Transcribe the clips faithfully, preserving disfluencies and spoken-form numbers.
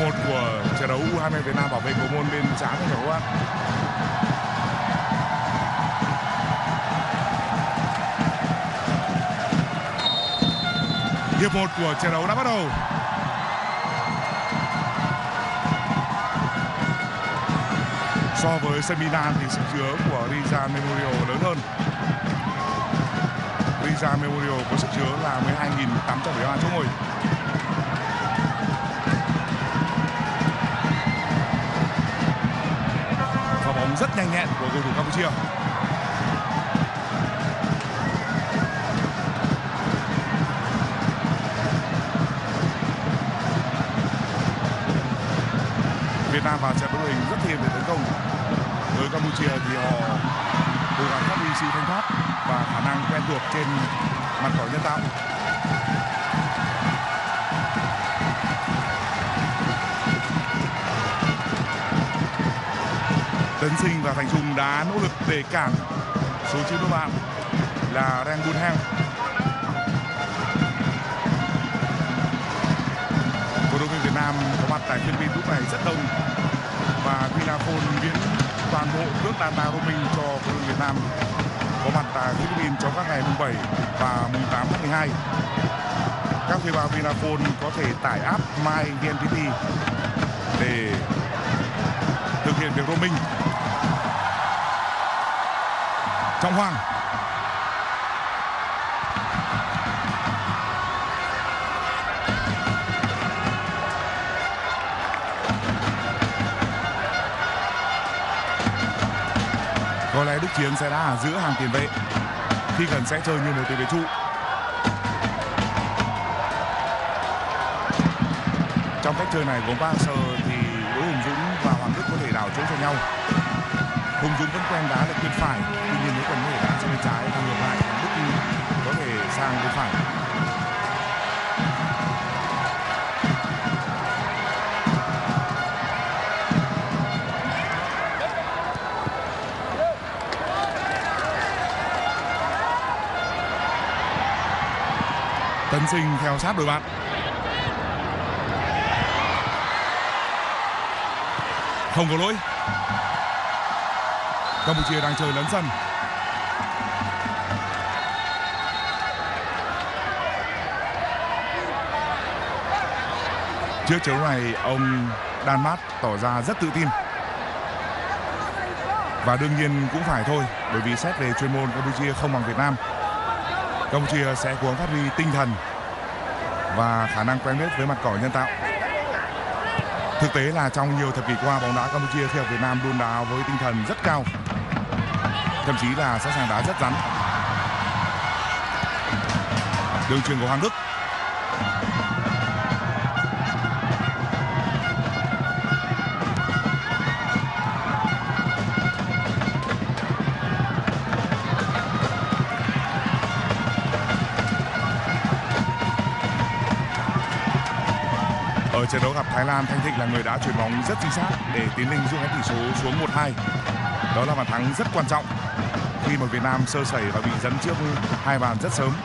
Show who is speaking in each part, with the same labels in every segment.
Speaker 1: một của trận đấu u hai mươi Việt Nam bảo vệ cầu môn bên trái của các bạn. Hiệp một của trận đấu đã bắt đầu. So với sân Milan thì sức chứa của Rizal Memorial lớn hơn. Rizal Memorial có sức chứa là mười hai nghìn tám trăm bảy mươi ba chỗ ngồi. Pha bóng rất nhanh nhẹn của cầu thủ Campuchia. Việt Nam vào trận đội hình rất thiên về tấn công. Với Campuchia thì họ cố gắng phát huy sự thanh thoát và khả năng quen thuộc trên mặt cỏ nhân tạo. Tấn Sinh và Thành Trung đã nỗ lực để cản số chín của bạn là Reng Bunham. Cổ động viên Việt Nam có mặt tại Philippines lúc này rất đông và Vinaphone miễn toàn bộ cước data roaming cho cổ động viên Việt Nam có mặt tại Philippines trong các ngày mùng bảy và mùng tám tháng mười hai. Các thuê bao Vinaphone có thể tải app My vê en pê tê để thực hiện việc roaming. Trọng Hoàng. Có lẽ Đức Chiến sẽ đã ở giữa hàng tiền vệ khi cần sẽ chơi như một tiền vệ trụ. Trong cách chơi này của Park Hang-seo thì Đỗ Hùng Dũng và Hoàng Đức có thể đảo chỗ cho nhau. Hùng Dũng vẫn quen đá lên bên phải, tuy nhiên nếu cần có thể đá sang bên trái thì ngược lại Đức có thể sang bên phải. Tấn Sinh theo sát đội bạn. Không có lỗi. Campuchia đang chơi lấn sân. Trước trận này ông Đan Mát tỏ ra rất tự tin. Và đương nhiên cũng phải thôi, bởi vì xét về chuyên môn Campuchia không bằng Việt Nam. Campuchia sẽ cố gắng phát huy tinh thần và khả năng quen biết với mặt cỏ nhân tạo. Thực tế là trong nhiều thập kỷ qua, bóng đá Campuchia khi ở Việt Nam đôn đá với tinh thần rất cao, thậm chí là sẵn sàng đá rất rắn. Đường chuyền của Hoàng Đức. Ở trận đấu gặp Thái Lan, Thanh Thịnh là người đã chuyền bóng rất chính xác để tiến lên rút ngắn tỷ số xuống một hai. Đó là bàn thắng rất quan trọng khi mà Việt Nam sơ sẩy và bị dẫn trước hai bàn rất sớm.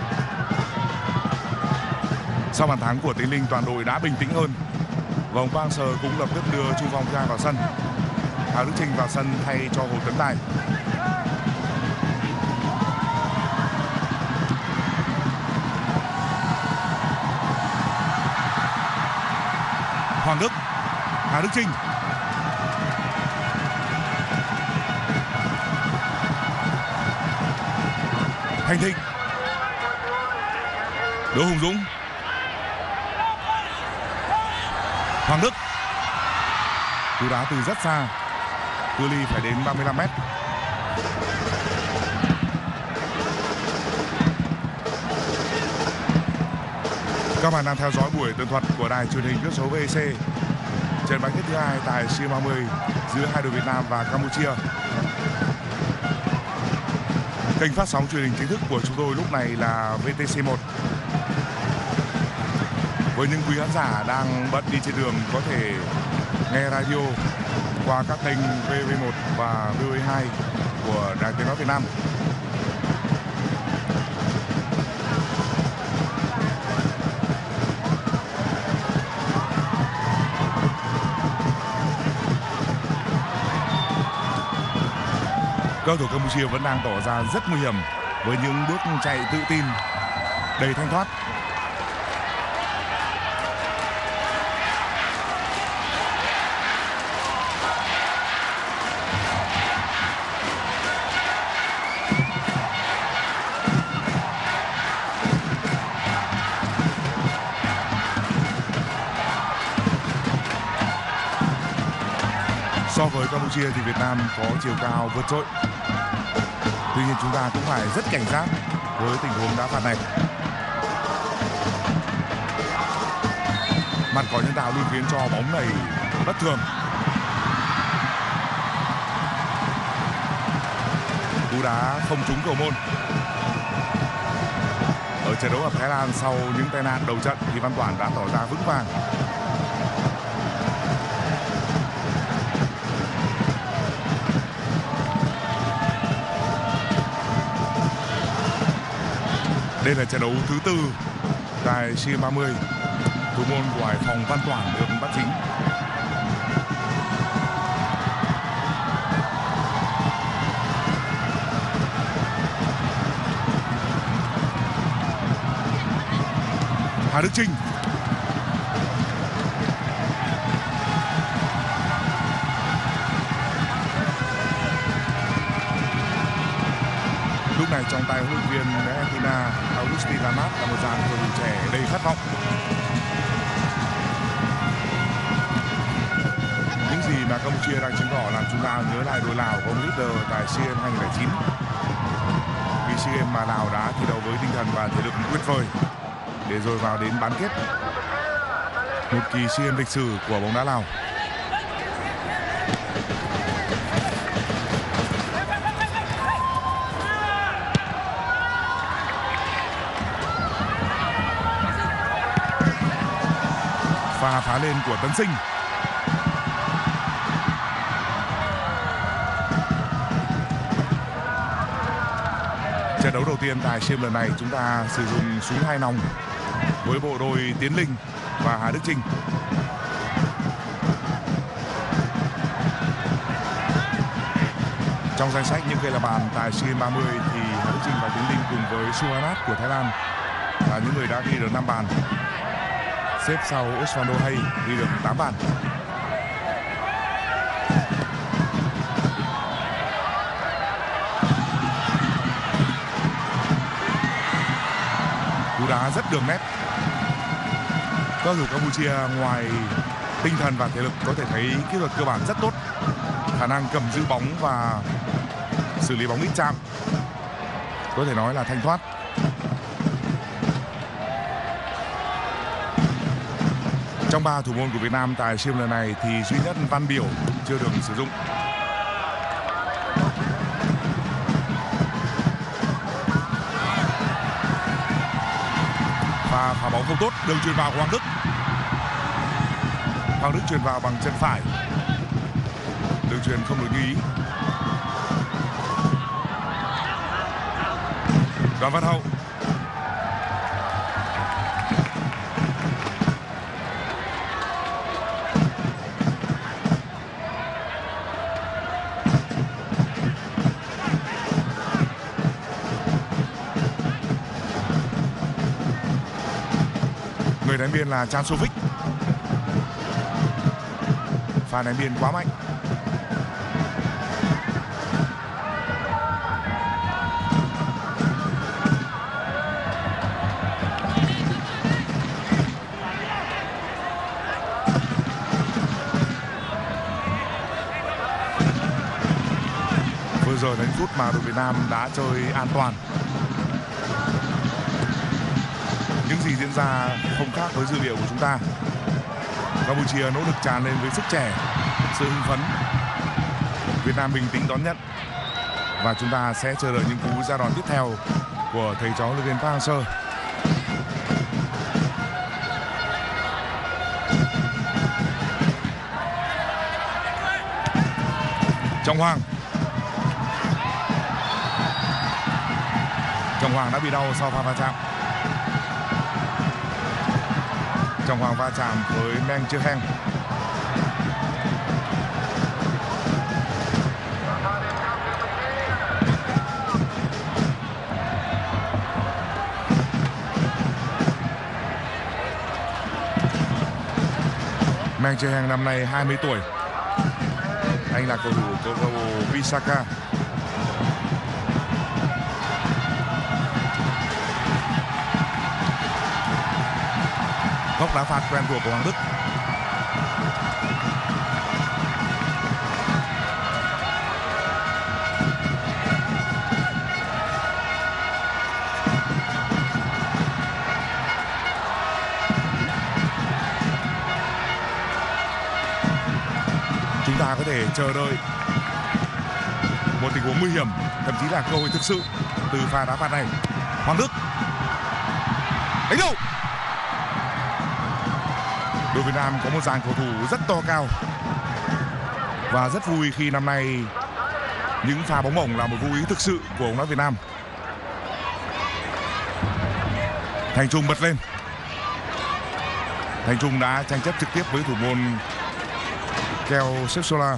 Speaker 1: Sau bàn thắng của Tiến Linh, toàn đội đã bình tĩnh hơn. Và ông Park Hang-seo cũng lập tức đưa Chu Phong Gia vào sân. Hà Đức Chinh vào sân thay cho Hồ Tấn Tài. Hoàng Đức, Hà Đức Chinh. Thanh Thịnh. Đỗ Hùng Dũng. Hoàng Đức. Cú đá từ rất xa. Cự ly phải đến ba mươi lăm mét. Các bạn đang theo dõi buổi tường thuật của đài truyền hình kỹ số vê e xê. Trận bán kết thứ hai tại SEA ba mươi giữa hai đội Việt Nam và Campuchia. Kênh phát sóng truyền hình chính thức của chúng tôi lúc này là vê tê xê một. Với những quý khán giả đang bận đi trên đường có thể nghe radio qua các kênh vê vê một và vê o hai của Đài Tiếng nói Việt Nam. cầu thủ Campuchia vẫn đang tỏ ra rất nguy hiểm với những bước chạy tự tin đầy thanh thoát. So với Campuchia thì Việt Nam có chiều cao vượt trội. Tuy nhiên chúng ta cũng phải rất cảnh giác với tình huống đá phạt này. Mặt có nhân tạo luôn khiến cho bóng này bất thường. Cú đá không trúng cầu môn. Ở trận đấu ở Thái Lan sau những tai nạn đầu trận thì Văn Toản đã tỏ ra vững vàng. Đây là trận đấu thứ tư tại SEA Games ba mươi. Thủ môn của Hải Phòng Văn Toản được bắt chính. Hà Đức Chinh. Lúc này trong tay huấn luyện viên Argentina Agustín Lamas là một dàn cầu thủ trẻ đầy khát vọng. Những gì mà Campuchia đang chứng tỏ làm chúng ta nhớ lại đội Lào của ông leader tại SEA Games hai không không chín. Vì SEA Games mà Lào đã thi đấu với tinh thần và thể lực tuyệt vời để rồi vào đến bán kết. Một kỳ SEA Games lịch sử của bóng đá Lào. Pha phá lên của Tấn Sinh. Trận đấu đầu tiên tại SEA Games lần này chúng ta sử dụng súng hai nòng với bộ đôi Tiến Linh và Hà Đức Chinh. Trong danh sách những cây là bàn tại SEA Games ba mươi thì Hà Đức Chinh và Tiến Linh cùng với Suhanat của Thái Lan là những người đã ghi được năm bàn. Xếp sau Osvaldo Hay ghi được tám bàn. Cú đá rất đường nét. Cầu thủ Campuchia ngoài tinh thần và thể lực có thể thấy kỹ thuật cơ bản rất tốt, khả năng cầm giữ bóng và xử lý bóng ít chạm có thể nói là thanh thoát. Trong ba thủ môn của Việt Nam tại SEA Games lần này thì duy nhất Văn Biểu chưa được sử dụng. Và phá bóng không tốt, đường chuyền vào của Hoàng Đức. Hoàng Đức chuyền vào bằng chân phải. Đường chuyền không được như ý. Đoàn Văn Hậu. Người đánh biên là Chan Sovic. Pha đánh biên quá mạnh. Vừa rồi đến phút mà đội Việt Nam đã chơi an toàn. Những gì diễn ra không khác với dữ liệu của chúng ta. Campuchia nỗ lực tràn lên với sức trẻ, sự hưng phấn. Việt Nam bình tĩnh đón nhận. Và chúng ta sẽ chờ đợi những cú ra đòn tiếp theo của thầy trò huấn luyện viên Park Hang-seo. Trọng Hoàng. Trọng Hoàng đã bị đau sau pha va chạm. Trọng Hoàng va chạm với Meng Chư Heng. Meng Jae-hang năm nay hai mươi tuổi. Anh là cầu thủ của câu lạc bộ Visaka. Góc đá phạt quen thuộc của Hoàng Đức. Chúng ta có thể chờ đợi một tình huống nguy hiểm, thậm chí là cơ hội thực sự từ pha đá phạt này. Hoàng Đức đánh đầu. Đội Việt Nam có một dàn cầu thủ rất to cao và rất vui khi năm nay những pha bóng bổng là một vô ý thực sự của bóng đá Việt Nam. Thành Trung bật lên. Thành Trung đã tranh chấp trực tiếp với thủ môn Keo Sepsola.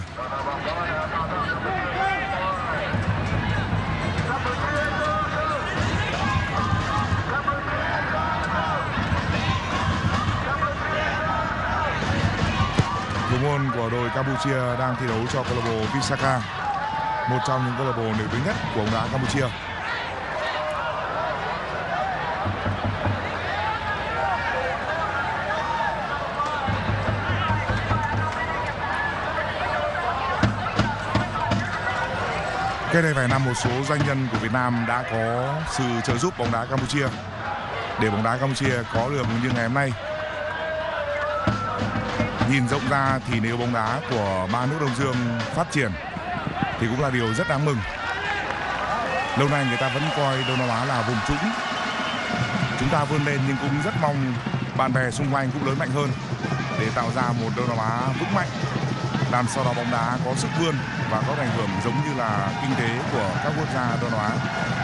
Speaker 1: Thủ môn của đội Campuchia đang thi đấu cho câu lạc bộ Visaka, một trong những câu lạc bộ nổi tiếng nhất của bóng đá Campuchia. Cái đây vài năm một số doanh nhân của Việt Nam đã có sự trợ giúp bóng đá Campuchia để bóng đá Campuchia có được như ngày hôm nay. Nhìn rộng ra thì nếu bóng đá của ba nước Đông Dương phát triển thì cũng là điều rất đáng mừng. Lâu nay người ta vẫn coi Đông Nam Á là vùng trũng. Chúng ta vươn lên nhưng cũng rất mong bạn bè xung quanh cũng lớn mạnh hơn để tạo ra một Đông Nam Á vững mạnh, làm sau đó bóng đá có sức vươn và có ảnh hưởng giống như là kinh tế của các quốc gia Đông Nam Á.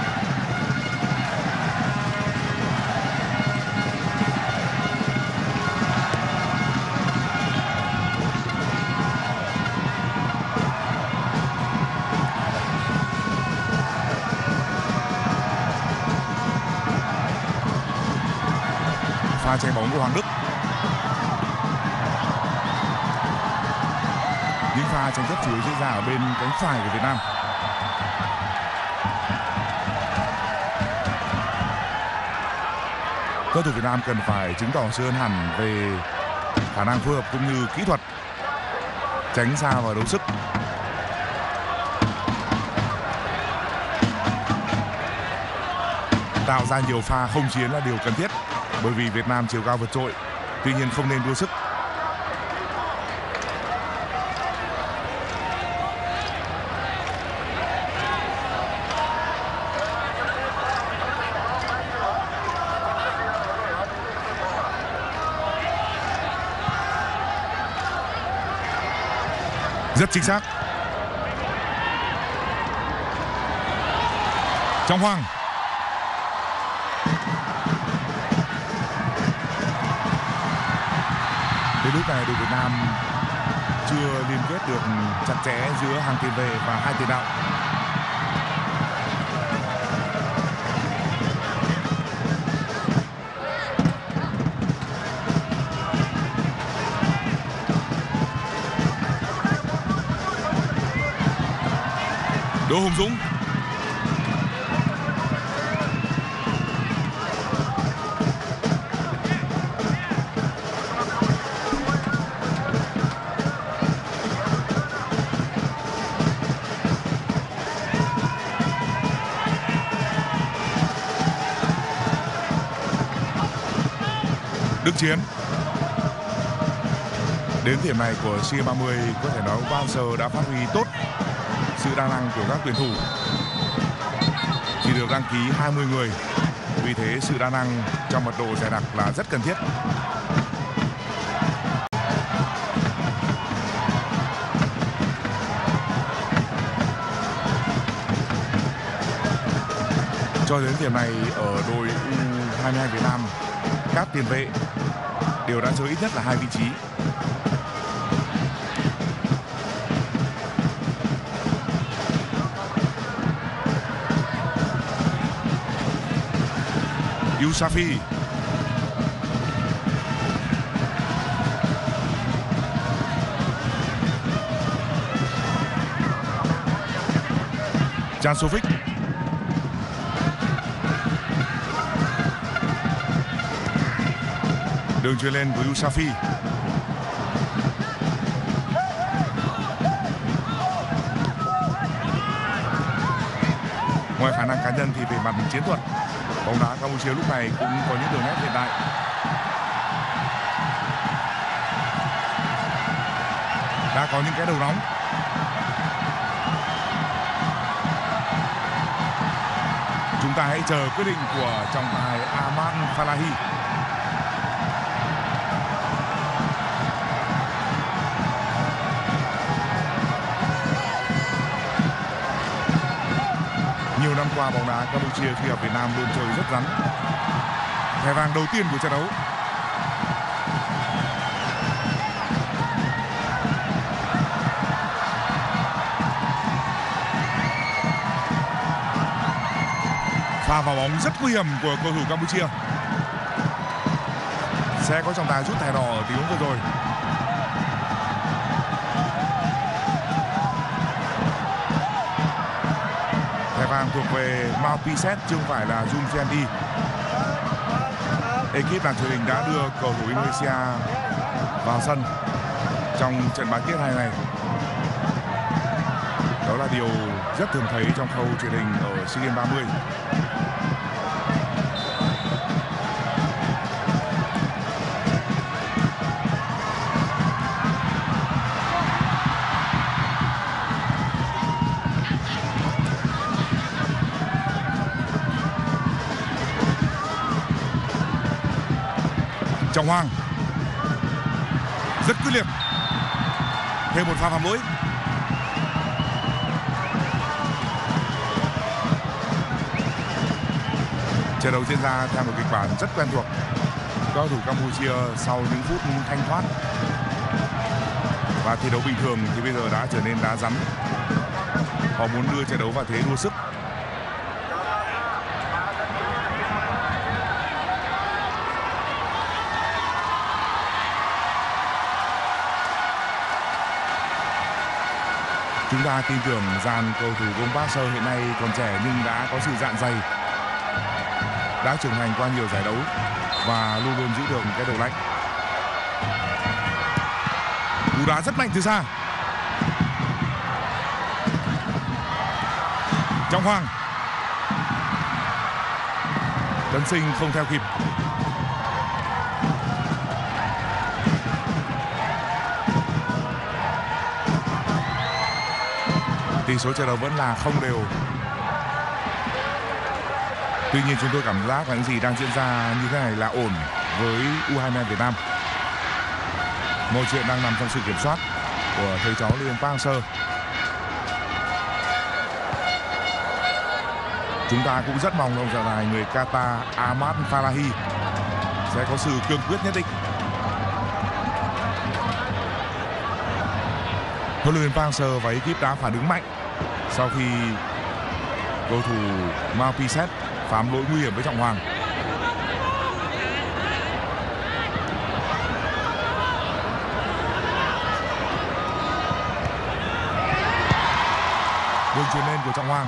Speaker 1: Pha chạy bóng của Hoàng Đức. Những pha tranh chấp chủ yếu diễn ra ở bên cánh phải của Việt Nam. Cầu thủ Việt Nam cần phải chứng tỏ sự hơn hẳn về khả năng phối hợp cũng như kỹ thuật, tránh xa vào đấu sức. Tạo ra nhiều pha không chiến là điều cần thiết, bởi vì Việt Nam chiều cao vượt trội, tuy nhiên không nên đua sức. Rất chính xác. Trọng Hoàng. Đến lúc này đội Việt Nam chưa liên kết được chặt chẽ giữa hàng tiền vệ và hai tiền đạo. Đỗ Hùng Dũng. Đức Chiến. Đến điểm này của SEA ba mươi có thể nói bao giờ đã phát huy tốt sự đa năng của các tuyển thủ. Chỉ được đăng ký hai mươi người, vì thế sự đa năng trong mật độ dày đặc là rất cần thiết. Cho đến điểm này ở đội U hai mươi hai Việt Nam, các tiền vệ đều đã chơi ít nhất là hai vị trí. Yusafi. Jansovic. Đường chuyền lên của Yusafi. Ngoài khả năng cá nhân thì về mặt chiến thuật, bóng đá Campuchia lúc này cũng có những đường nét hiện đại. Đã có những cái đầu nóng. Chúng ta hãy chờ quyết định của trọng tài Ahmad Falahi. Nhiều năm qua bóng đá Campuchia khi ở Việt Nam luôn chơi rất rắn. Thẻ vàng đầu tiên của trận đấu. Pha vào bóng rất nguy hiểm của cầu thủ Campuchia. Sẽ có trọng tài rút thẻ đỏ ở tình huống vừa rồi. Thẻ vàng thuộc về Mau Piset chứ không phải là Jun Fendi. Ekip đài truyền hình đã đưa cầu thủ Indonesia vào sân trong trận bán kết hai này. Đó là điều rất thường thấy trong khâu truyền hình ở SEA Games ba mươi. Trọng Hoàng rất quyết liệt. Thêm một pha phạm lỗi. Trận đấu diễn ra theo một kịch bản rất quen thuộc. Cầu thủ Campuchia sau những phút thanh thoát và thi đấu bình thường thì bây giờ đã trở nên đá rắn. Họ muốn đưa trận đấu vào thế đua sức. Chúng ta tin tưởng dàn cầu thủ Gong Park Seo hiện nay còn trẻ nhưng đã có sự dạn dày, đã trưởng thành qua nhiều giải đấu và luôn luôn giữ được cái đầu lạnh. Cú đá rất mạnh từ xa. Trọng Hoàng. Tấn Sinh không theo kịp. Tỷ số trận đấu vẫn là không đều. Tuy nhiên chúng tôi cảm giác là những gì đang diễn ra như thế này là ổn với U hai mươi hai Việt Nam. Mọi chuyện đang nằm trong sự kiểm soát của thầy trò Liên Park Seo. Chúng ta cũng rất mong ông trọng tài người Qatar Ahmad Falahi sẽ có sự cương quyết nhất định. Huấn luyện viên Park Seo và ekip đã phản ứng mạnh sau khi cầu thủ Mau Piset phạm lỗi nguy hiểm với Trọng Hoàng. Đường chuyền lên của Trọng Hoàng.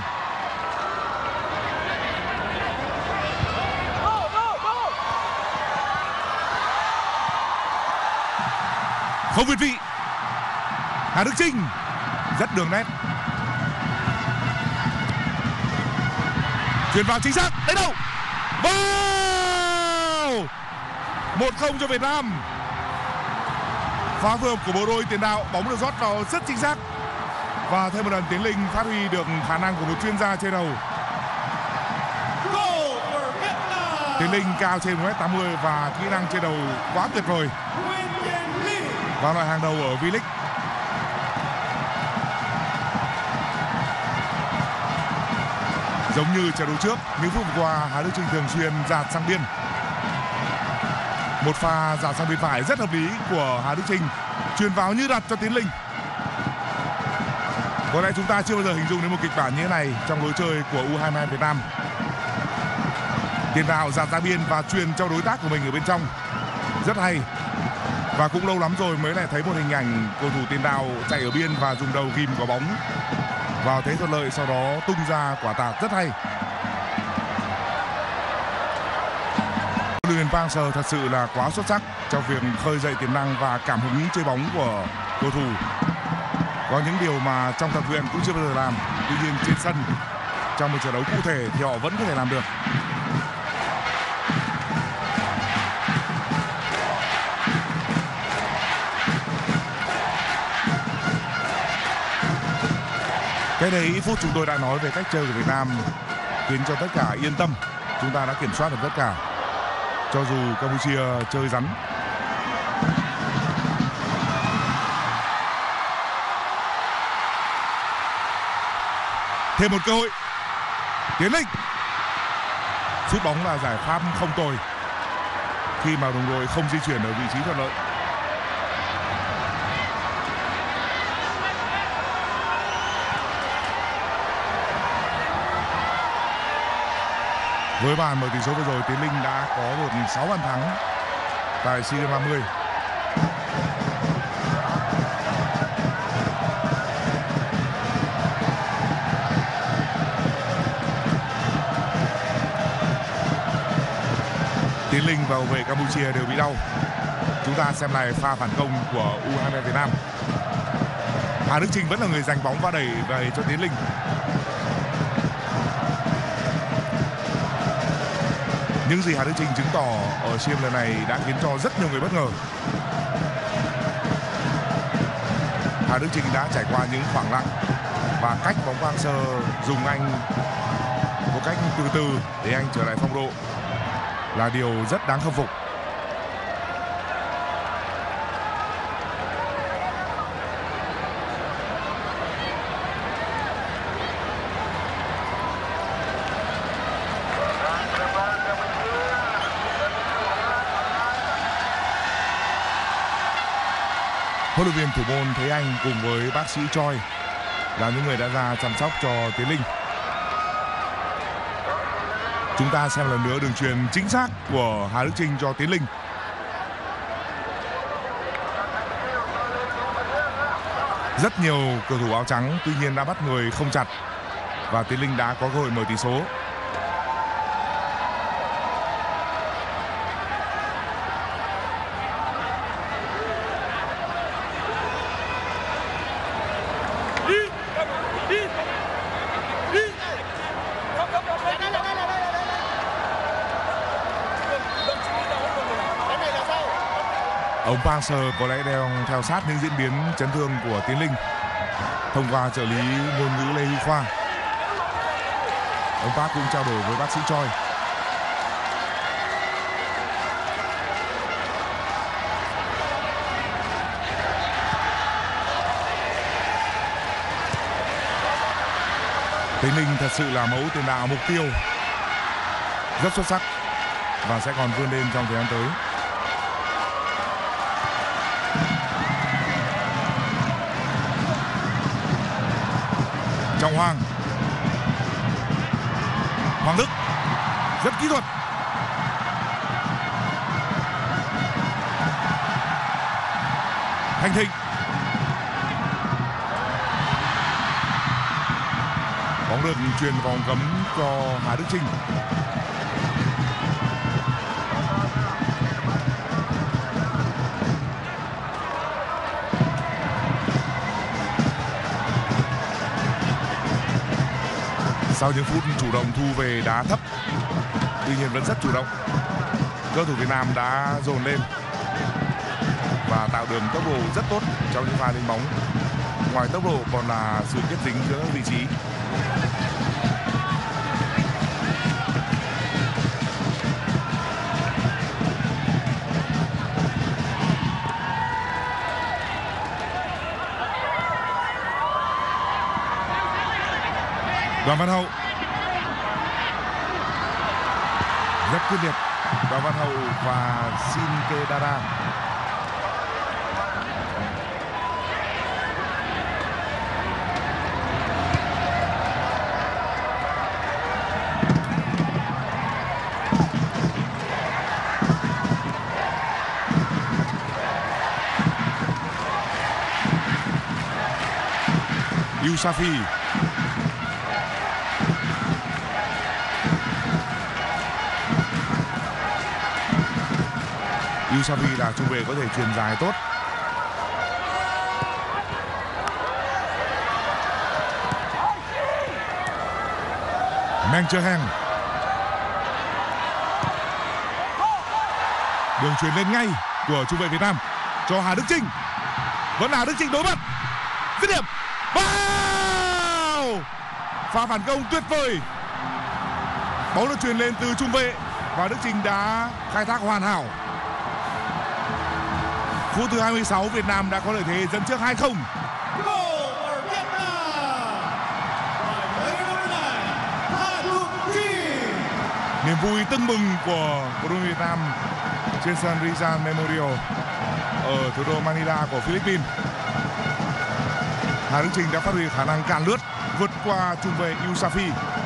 Speaker 1: Không việt vị. Hà Đức Chinh rất đường nét. Chuyền vào chính xác. Đấy đâu. Wow! một không cho Việt Nam. Phá vườn của bộ đôi tiền đạo, bóng được rót vào rất chính xác. Và thêm một lần Tiến Linh phát huy được khả năng của một chuyên gia trên đầu. Tiến Linh cao trên một mét tám mươi và kỹ năng trên đầu quá tuyệt vời. Vào loại hàng đầu ở V-League. Giống như trận đấu trước, những phút qua Hà Đức Chinh thường xuyên dạt sang biên. Một pha dạt sang bên phải rất hợp lý của Hà Đức Chinh, chuyền vào như đặt cho Tiến Linh. Có lẽ chúng ta chưa bao giờ hình dung đến một kịch bản như thế này trong lối chơi của U hai mươi hai Việt Nam. Tiền đạo dạt ra biên và chuyền cho đối tác của mình ở bên trong, rất hay. Và cũng lâu lắm rồi mới lại thấy một hình ảnh cầu thủ tiền đạo chạy ở biên và dùng đầu ghim quả bóng vào thế thuận lợi, sau đó tung ra quả tạt rất hay. Huấn luyện viên Park Hang-seo thật sự là quá xuất sắc trong việc khơi dậy tiềm năng và cảm hứng chơi bóng của cầu thủ. Có những điều mà trong tập luyện cũng chưa bao giờ làm, tuy nhiên trên sân trong một trận đấu cụ thể thì họ vẫn có thể làm được. Cái đấy ít phút chúng tôi đã nói về cách chơi của Việt Nam khiến cho tất cả yên tâm. Chúng ta đã kiểm soát được tất cả, cho dù Campuchia chơi rắn. Thêm một cơ hội. Tiến Linh. Sút bóng là giải pháp không tồi khi mà đồng đội không di chuyển ở vị trí thuận lợi. Với bàn mở tỷ số vừa rồi, Tiến Linh đã có được sáu bàn thắng tại SEA Games ba mươi. Tiến Linh và hậu vệ Campuchia đều bị đau. Chúng ta xem lại pha phản công của U hai mươi Việt Nam. Hà Đức Chinh vẫn là người giành bóng và đẩy về cho Tiến Linh. Những gì Hà Đức Chinh chứng tỏ ở SEA Games lần này đã khiến cho rất nhiều người bất ngờ. Hà Đức Chinh đã trải qua những khoảng lặng và cách bóng Park Hang-seo dùng anh một cách từ từ để anh trở lại phong độ là điều rất đáng khâm phục. Huấn luyện viên thủ môn Thế Anh cùng với bác sĩ Choi là những người đã ra chăm sóc cho Tiến Linh. Chúng ta xem lần nữa đường chuyền chính xác của Hà Đức Chinh cho Tiến Linh. Rất nhiều cầu thủ áo trắng tuy nhiên đã bắt người không chặt và Tiến Linh đã có cơ hội mở tỷ số. Ông Park Hang-seo có lẽ đang theo sát những diễn biến chấn thương của Tiến Linh thông qua trợ lý ngôn ngữ Lê Huy Khoa. Ông Park cũng trao đổi với bác sĩ Choi. Tiến Linh thật sự là mẫu tiền đạo mục tiêu rất xuất sắc và sẽ còn vươn lên trong thời gian tới. Trọng Hoàng. Hoàng Đức rất kỹ thuật. Thành Thịnh. Bóng được truyền vòng cấm cho Hà Đức Chinh. Sau những phút chủ động thu về đá thấp, tuy nhiên vẫn rất chủ động, cầu thủ Việt Nam đã dồn lên và tạo đường tốc độ rất tốt trong những pha đánh bóng. Ngoài tốc độ còn là sự kết dính giữa các vị trí. Đoàn Văn Hậu rất quyết liệt. Đoàn Văn Hậu và Shinke Dara. Yusafi. Yousafi là trung vệ có thể chuyền dài tốt. Meng Chơ-heng. Đường chuyền lên ngay của trung vệ Việt Nam cho Hà Đức Chinh. Vẫn là Hà Đức Chinh đối mặt. Dứt điểm. Wow! Pha phản công tuyệt vời. Bóng được chuyền lên từ trung vệ và Đức Chinh đã khai thác hoàn hảo. Phút thứ hai mươi sáu, Việt Nam đã có lợi thế dẫn trước hai không. Niềm vui tưng bừng của cổ động viên Việt Nam trên sân Rizal Memorial ở thủ đô Manila của Philippines. Hà Đức Chinh đã phát huy khả năng cản lướt, vượt qua trung vệ Yousafi.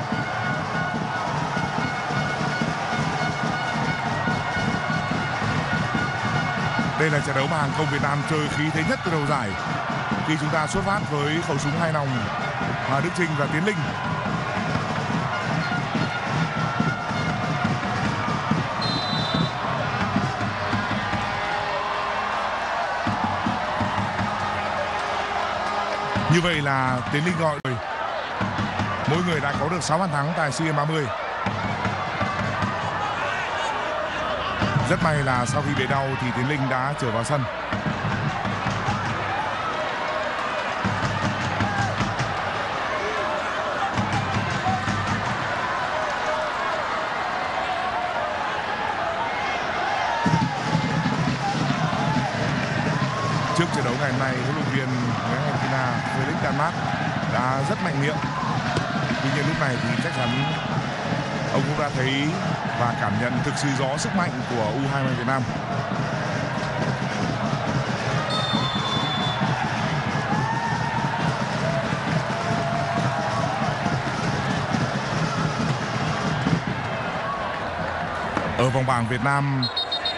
Speaker 1: Đây là trận đấu mà hàng không Việt Nam chơi khí thế nhất từ đầu giải, khi chúng ta xuất phát với khẩu súng hai nòng Hà Đức Chinh và Tiến Linh. Như vậy là Tiến Linh gọi rồi. Mỗi người đã có được sáu bàn thắng tại SEA Games ba mươi. Rất may là sau khi bị đau thì Tiến Linh đã trở vào sân. Trước trận đấu ngày hôm nay, huấn luyện viên người Argentina Felix Danmark đã rất mạnh miệng. Tuy nhiên lúc này thì chắc chắn ông cũng đã thấy và cảm nhận thực sự rõ sức mạnh của U hai mươi Việt Nam. Ở vòng bảng, Việt Nam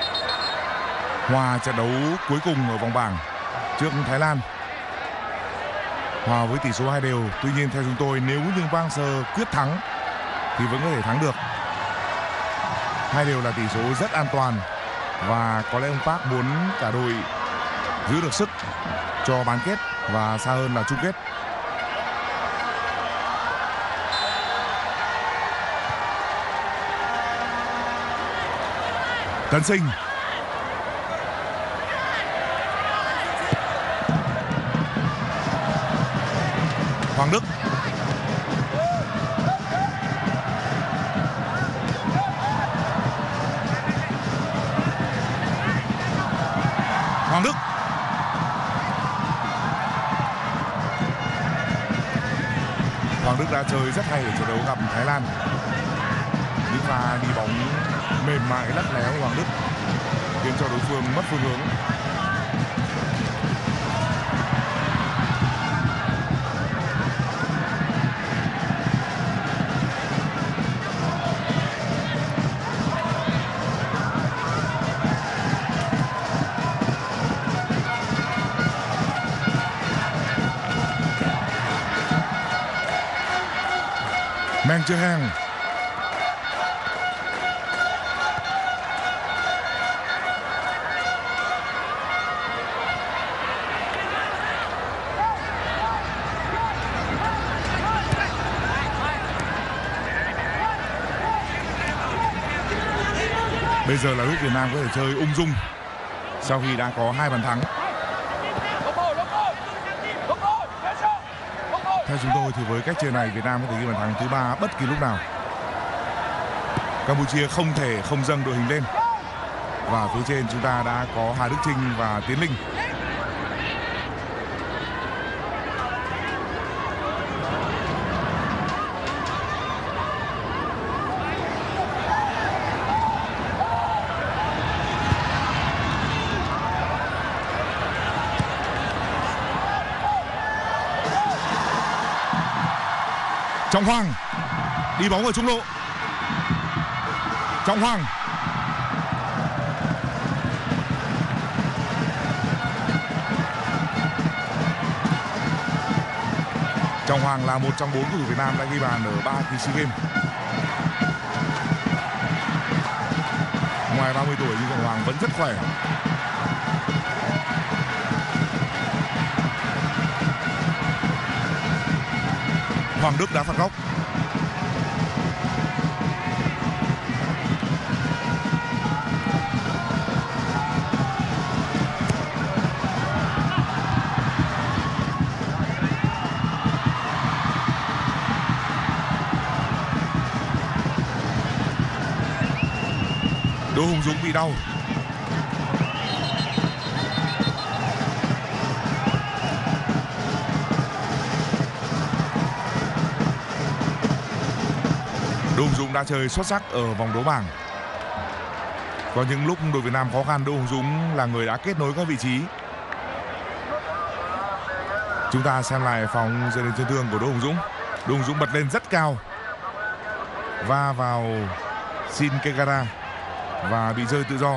Speaker 1: hòa trận đấu cuối cùng ở vòng bảng trước Thái Lan, hòa với tỷ số hai đều. Tuy nhiên theo chúng tôi, nếu như Vang Sơ quyết thắng thì vẫn có thể thắng được. Hai đều là tỷ số rất an toàn và có lẽ ông Park muốn cả đội giữ được sức cho bán kết và xa hơn là chung kết. Tấn Sinh. Hoàng Đức. Hoàng Đức. Hoàng Đức đã chơi rất hay ở trận đấu gặp Thái Lan. Những pha đi bóng mềm mại lắt léo Hoàng Đức khiến cho đối phương mất phương hướng. Meng Chơ-heng. Bây giờ là lúc Việt Nam có thể chơi ung dung sau khi đã có hai bàn thắng. Theo chúng tôi thì với cách chơi này, Việt Nam có thể ghi bàn thắng thứ ba bất kỳ lúc nào. Campuchia không thể không dâng đội hình lên. Và phía trên chúng ta đã có Hà Đức Chinh và Tiến Linh. Trọng Hoàng đi bóng ở trung lộ. Trọng Hoàng. Trọng Hoàng là một trong bốn cầu thủ Việt Nam đã ghi bàn ở ba kỳ SEA Games. Ngoài ba mươi tuổi nhưng Trọng Hoàng vẫn rất khỏe. Hoàng Đức đá phạt góc. Đỗ Hùng Dũng bị đau. Đỗ Hùng Dũng đã chơi xuất sắc ở vòng đấu bảng. Có những lúc đội Việt Nam khó khăn, Đỗ Hùng Dũng là người đã kết nối các vị trí. Chúng ta xem lại pha dẫn đến chấn thương của Đỗ Hùng Dũng. Đỗ Hùng Dũng bật lên rất cao, va vào Shin Kegara và bị rơi tự do.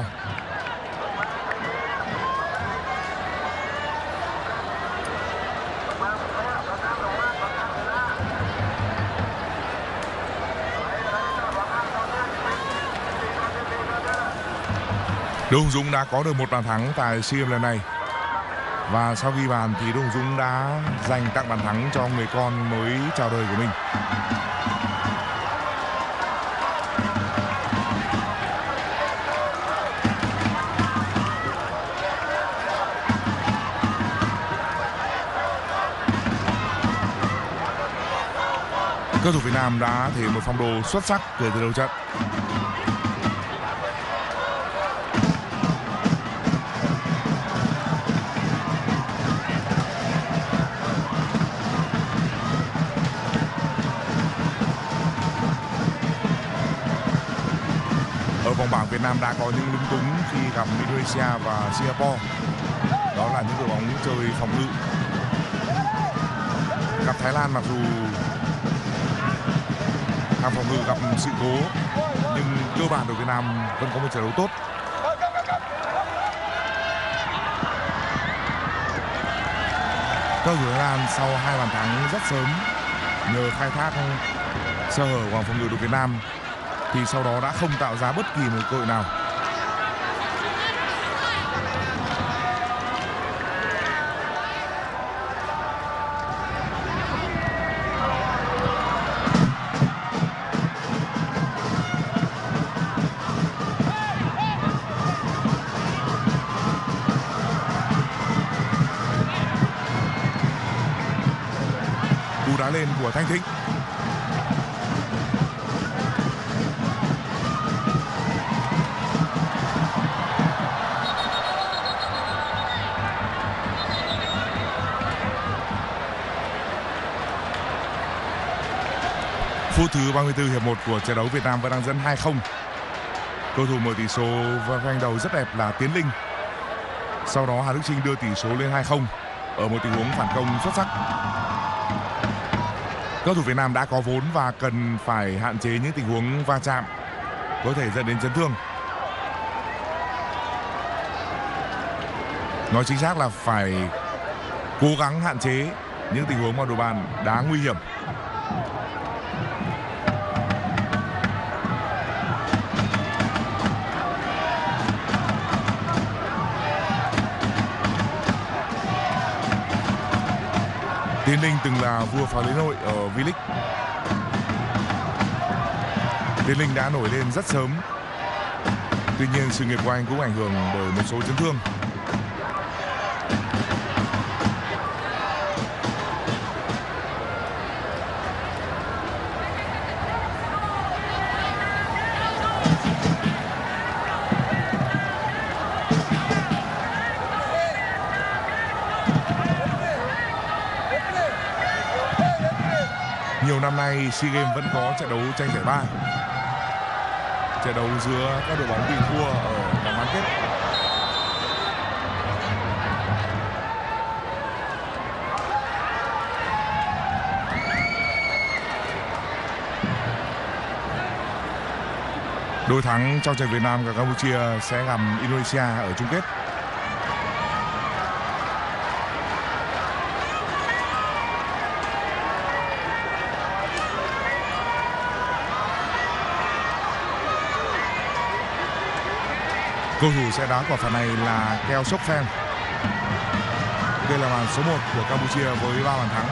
Speaker 1: Đỗ Hùng Dũng đã có được một bàn thắng tại SEA Games lần này. Và sau ghi bàn thì Đỗ Hùng Dũng đã giành tặng bàn thắng cho người con mới chào đời của mình. Cầu thủ Việt Nam đã thể một phong độ xuất sắc kể từ đầu trận. Ở vòng bảng Việt Nam đã có những lúng túng khi gặp Indonesia và Singapore. Đó là những đội bóng chơi phòng ngự. Gặp Thái Lan mặc dù hàng phòng ngự gặp sự cố nhưng cơ bản đội Việt Nam vẫn có một trận đấu tốt. Cầu thủ Thái Lan sau hai bàn thắng rất sớm nhờ khai thác sơ hở của phòng ngự đội Việt Nam thì sau đó đã không tạo ra bất kỳ một cơ hội nào. Cú đá lên của Thanh Thịnh. Phút thứ ba mươi tư hiệp một của trận đấu, Việt Nam vẫn đang dẫn hai không. Cầu thủ mở tỷ số và phanh đầu rất đẹp là Tiến Linh. Sau đó Hà Đức Chinh đưa tỷ số lên hai không ở một tình huống phản công xuất sắc. Cầu thủ Việt Nam đã có vốn và cần phải hạn chế những tình huống va chạm có thể dẫn đến chấn thương. Nói chính xác là phải cố gắng hạn chế những tình huống mà đội bạn đá nguy hiểm. Tiến Linh từng là vua phá lưới nội ở V-League. Tiến Linh đã nổi lên rất sớm. Tuy nhiên sự nghiệp của anh cũng ảnh hưởng bởi một số chấn thương. Nhiều năm nay SEA Games vẫn có trận đấu tranh giải ba. Trận đấu giữa các đội bóng bị thua ở vòng bán kết. Đội thắng trong trận Việt Nam và Campuchia sẽ gặp Indonesia ở chung kết. Cầu thủ sẽ đá quả phạt này là Keo Sốc Phen. Đây là màn số một của Campuchia với ba bàn thắng.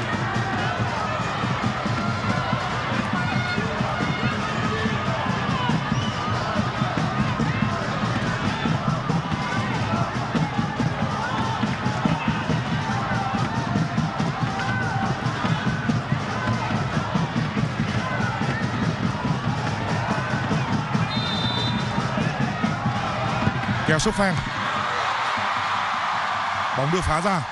Speaker 1: Keo Sốc Phen. Bóng đưa phá ra.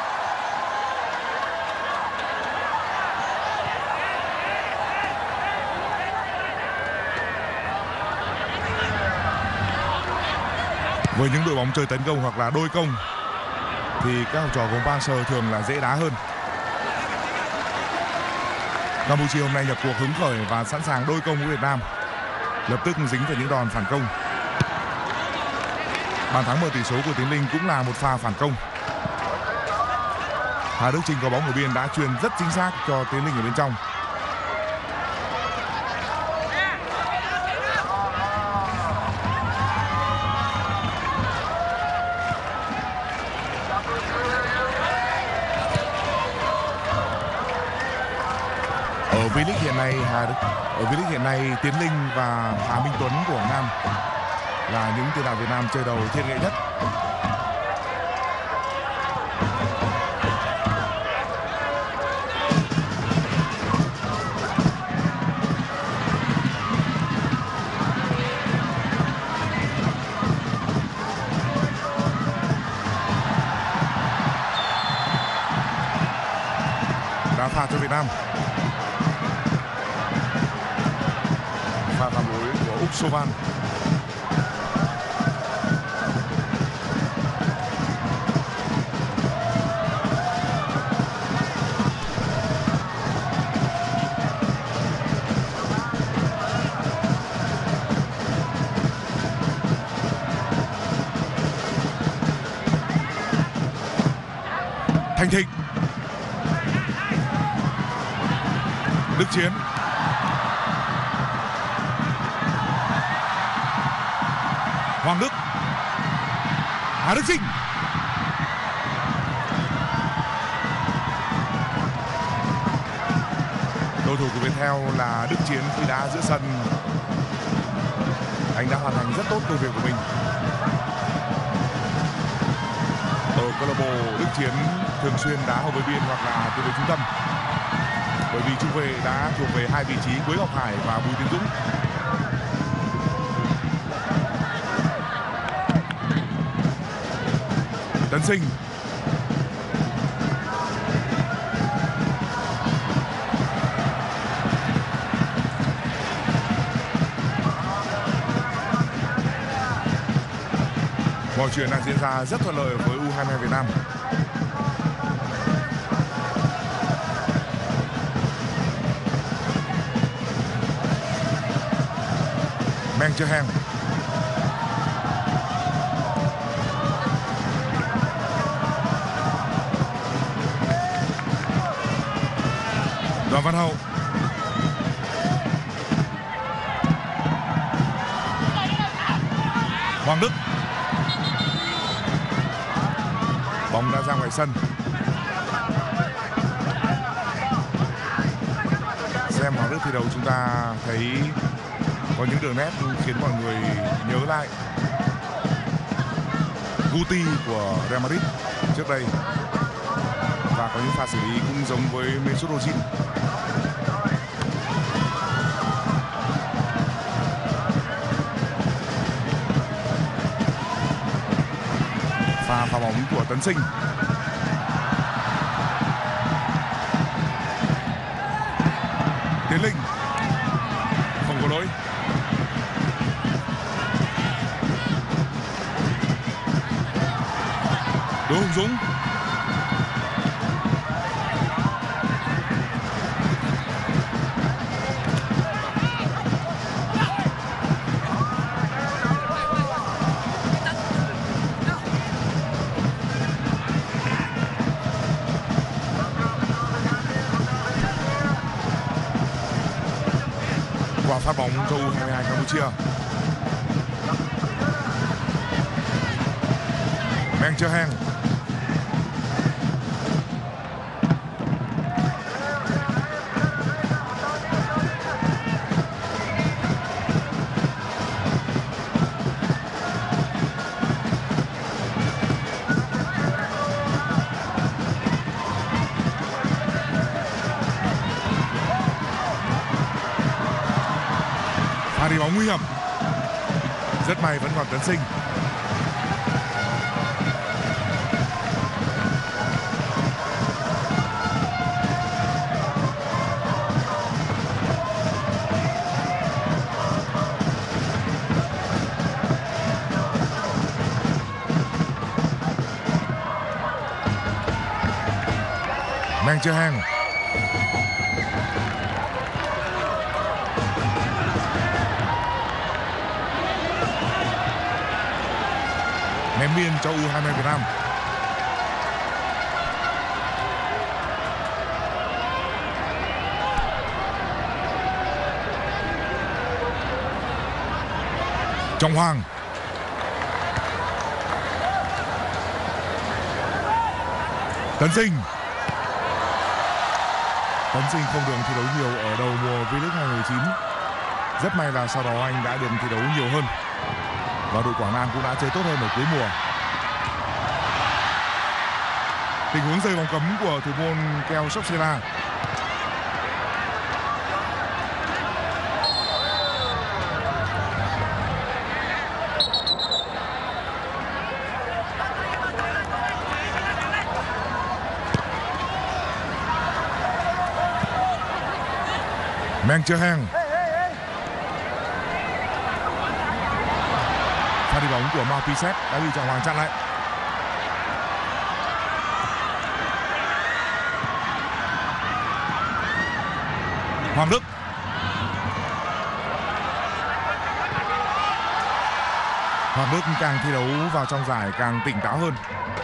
Speaker 1: Với những đội bóng chơi tấn công hoặc là đôi công thì các học trò của Barca thường là dễ đá hơn. Campuchia hôm nay nhập cuộc hứng khởi và sẵn sàng đôi công với Việt Nam, lập tức dính phải những đòn phản công. Bàn thắng mở tỷ số của Tiến Linh cũng là một pha phản công. Hà Đức Chinh có bóng ở biên đã chuyền rất chính xác cho Tiến Linh ở bên trong. Ở V-League hiện nay, Hà Đức, ở V-League hiện nay Tiến Linh và Hà Minh Tuấn của Quảng Nam là những tiền đạo Việt Nam chơi đầu thiên nghệ nhất. Đá phạt cho Việt Nam. Pha phạm lỗi của Úc Sovan. Thành Thịnh. Đức Chiến. Hoàng Đức. Hà Đức Chinh. Cầu thủ của Viettel là Đức Chiến khi đá giữa sân, anh đã hoàn thành rất tốt công việc của mình. Ở câu lạc bộ Đức Chiến thường xuyên đá hậu vệ biên hoặc là tiền vệ trung tâm, bởi vì trung vệ đã thuộc về hai vị trí Quế Ngọc Hải và Bùi Tiến Dũng. Tấn Sinh. Mọi chuyện đang diễn ra rất thuận lợi với U hai mươi hai Việt Nam. Meng Chơ Heng. Đoàn Văn Hậu. Hoàng Đức. Bóng đã ra ngoài sân. Xem Hoàng Đức thi đấu chúng ta thấy có những đường nét khiến mọi người nhớ lại Guti của Real Madrid trước đây, và có những pha xử lý cũng giống với Mesut Ozil. Pha phá bóng của Tấn Sinh. Tiến Linh không có lỗi. Đỗ Hùng Dũng. Quả phát bóng cho U hai mươi hai Campuchia. Meng Chơ Heng. Pha đi bóng nguy hiểm. Rất may vẫn còn Tấn Sinh. Meng Chơ Heng. Ném biên cho U hai mươi Việt Nam. Trọng Hoàng. Tấn Sinh. Tấn Sinh không được thi đấu nhiều ở đầu mùa V-League hai không một chín. Rất may là sau đó anh đã được thi đấu nhiều hơn. Và đội Quảng Nam cũng đã chơi tốt hơn ở cuối mùa. Tình huống rơi bóng cấm của thủ môn Keo Soksela. Meng Chơ Heng. Pha đi bóng của Mao Pisset đã bị Trọng Hoàng chặn lại. Hoàng Đức. Hoàng Đức càng thi đấu vào trong giải càng tỉnh táo hơn.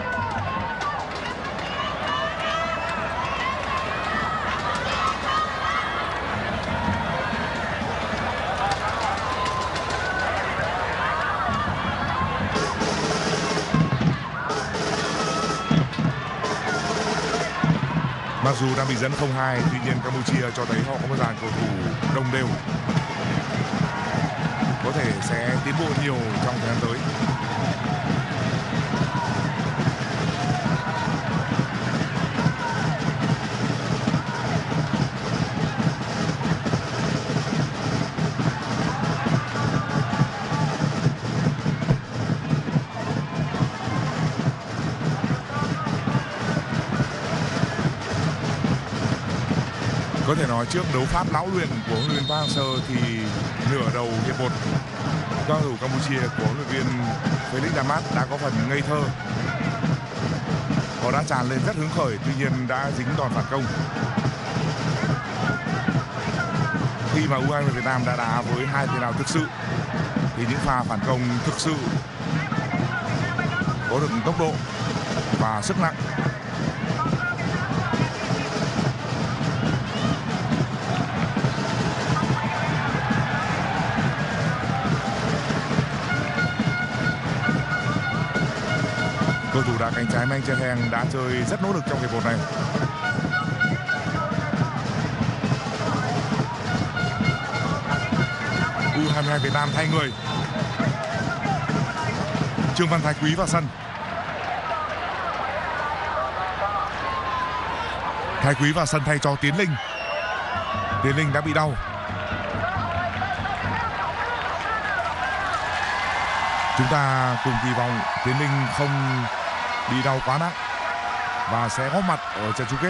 Speaker 1: Mặc dù đang bị dẫn không hai, tuy nhiên Campuchia cho thấy họ có một dàn cầu thủ đồng đều. Có thể sẽ tiến bộ nhiều trong thời gian tới. Có thể nói trước đấu pháp lão luyện của huấn luyện viên Park Hang-seo thì nửa đầu hiệp một, các cầu thủ Campuchia của huấn luyện viên Felix Damat đã có phần ngây thơ. Họ đã tràn lên rất hứng khởi, tuy nhiên đã dính đòn phản công. Khi mà U hai mươi Việt Nam đã đá với hai tiền đạo thực sự thì những pha phản công thực sự có được tốc độ và sức nặng. Cầu thủ đá cánh trái Meng Chơ Heng đã chơi rất nỗ lực trong hiệp một này. U hai mươi hai Việt Nam thay người. Trương Văn Thái Quý vào sân. Thái Quý vào sân thay cho Tiến Linh. Tiến Linh đã bị đau. Chúng ta cùng kỳ vọng Tiến Linh không bị đau quá nặng và sẽ góp mặt ở trận chung kết.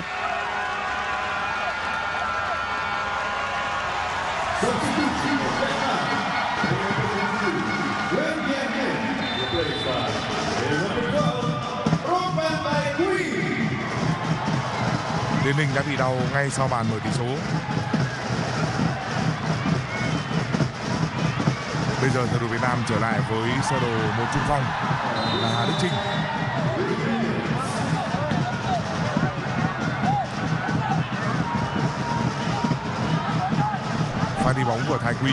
Speaker 1: Tiến Linh đã bị đau ngay sau bàn mở tỷ số. Bây giờ đội Việt Nam trở lại với sơ đồ một trung phong là Hà Đức Chinh. Pha đi bóng của Thái Quý.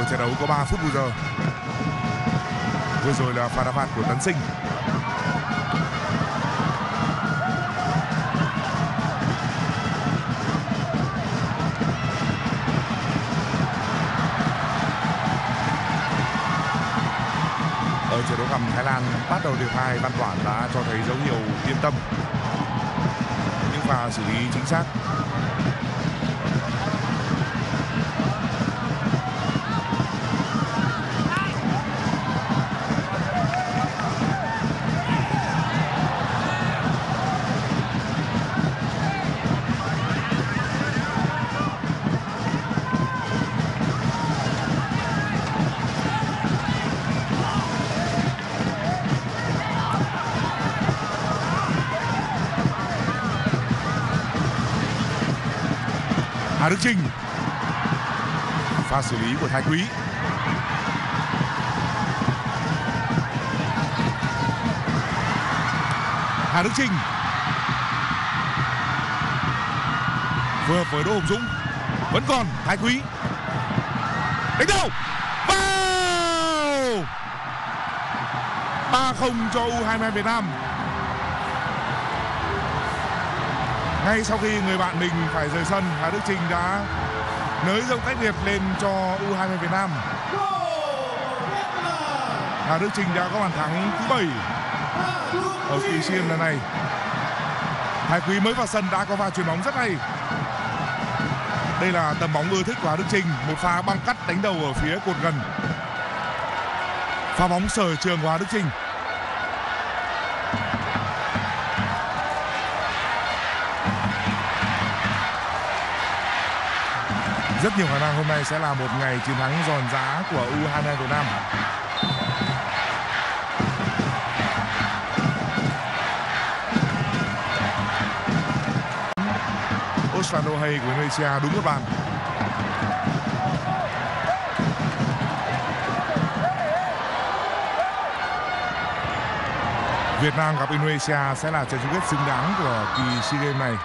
Speaker 1: trận đấu có ba phút bù giờ. Vừa rồi là pha đá phạt của Tấn Sinh. Ở trận đấu gặp Thái Lan bắt đầu hiệp hai, Văn Toản đã cho thấy dấu hiệu yên tâm. Những pha xử lý chính xác. Hà Đức Chinh, pha xử lý của Thái Quý. Hà Đức Chinh vừa với Đỗ Hùng Dũng, vẫn còn Thái Quý đánh đầu vào. Ba không cho U hai mươi hai Việt Nam. Ngay sau khi người bạn mình phải rời sân, Hà Đức Chinh đã nới rộng cách biệt lên cho U hai mươi Việt Nam. Hà Đức Chinh đã có bàn thắng thứ bảy ở kỳ SEA Games lần này. Thái Quý mới vào sân đã có pha chuyền bóng rất hay. Đây là tầm bóng ưa thích của Hà Đức Chinh, một pha băng cắt đánh đầu ở phía cột gần. Pha bóng sở trường của Hà Đức Chinh. Rất nhiều khả năng hôm nay sẽ là một ngày chiến thắng giòn giã của U hai mươi hai Việt Nam. Osvaldo Hay của Indonesia đúng một bàn. Việt Nam gặp Indonesia sẽ là trận chung kết xứng đáng của kỳ SEA Games này.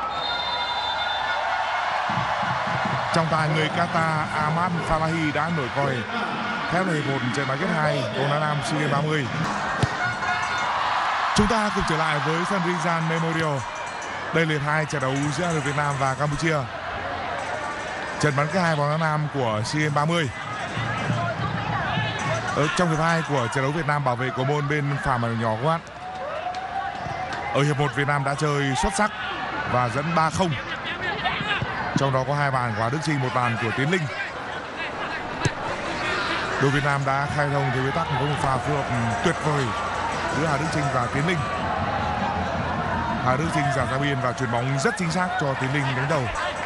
Speaker 1: Trọng tài người Qatar Ahmad Falahi đã nổi còi khép lại một trận bán kết hai bóng đá nam SEA Games ba mươi. Chúng ta cùng trở lại với sân Rizal Memorial. Đây là hiệp hai trận đấu giữa Việt Nam và Campuchia. Trận bán kết hai bóng đá nam của SEA Games ba mươi. Ở trong hiệp hai của trận đấu Việt Nam bảo vệ cầu môn bên phải màn nhỏ của bạn. Ở hiệp một Việt Nam đã chơi xuất sắc và dẫn ba không. Trong đó có hai bàn của Hà Đức Chinh, một bàn của Tiến Linh. Đội Việt Nam đã khai thông thế bế tắc với một pha phối hợp tuyệt vời giữa Hà Đức Chinh và Tiến Linh. Hà Đức Chinh dàn ra biên và chuyền bóng rất chính xác cho Tiến Linh đánh đầu.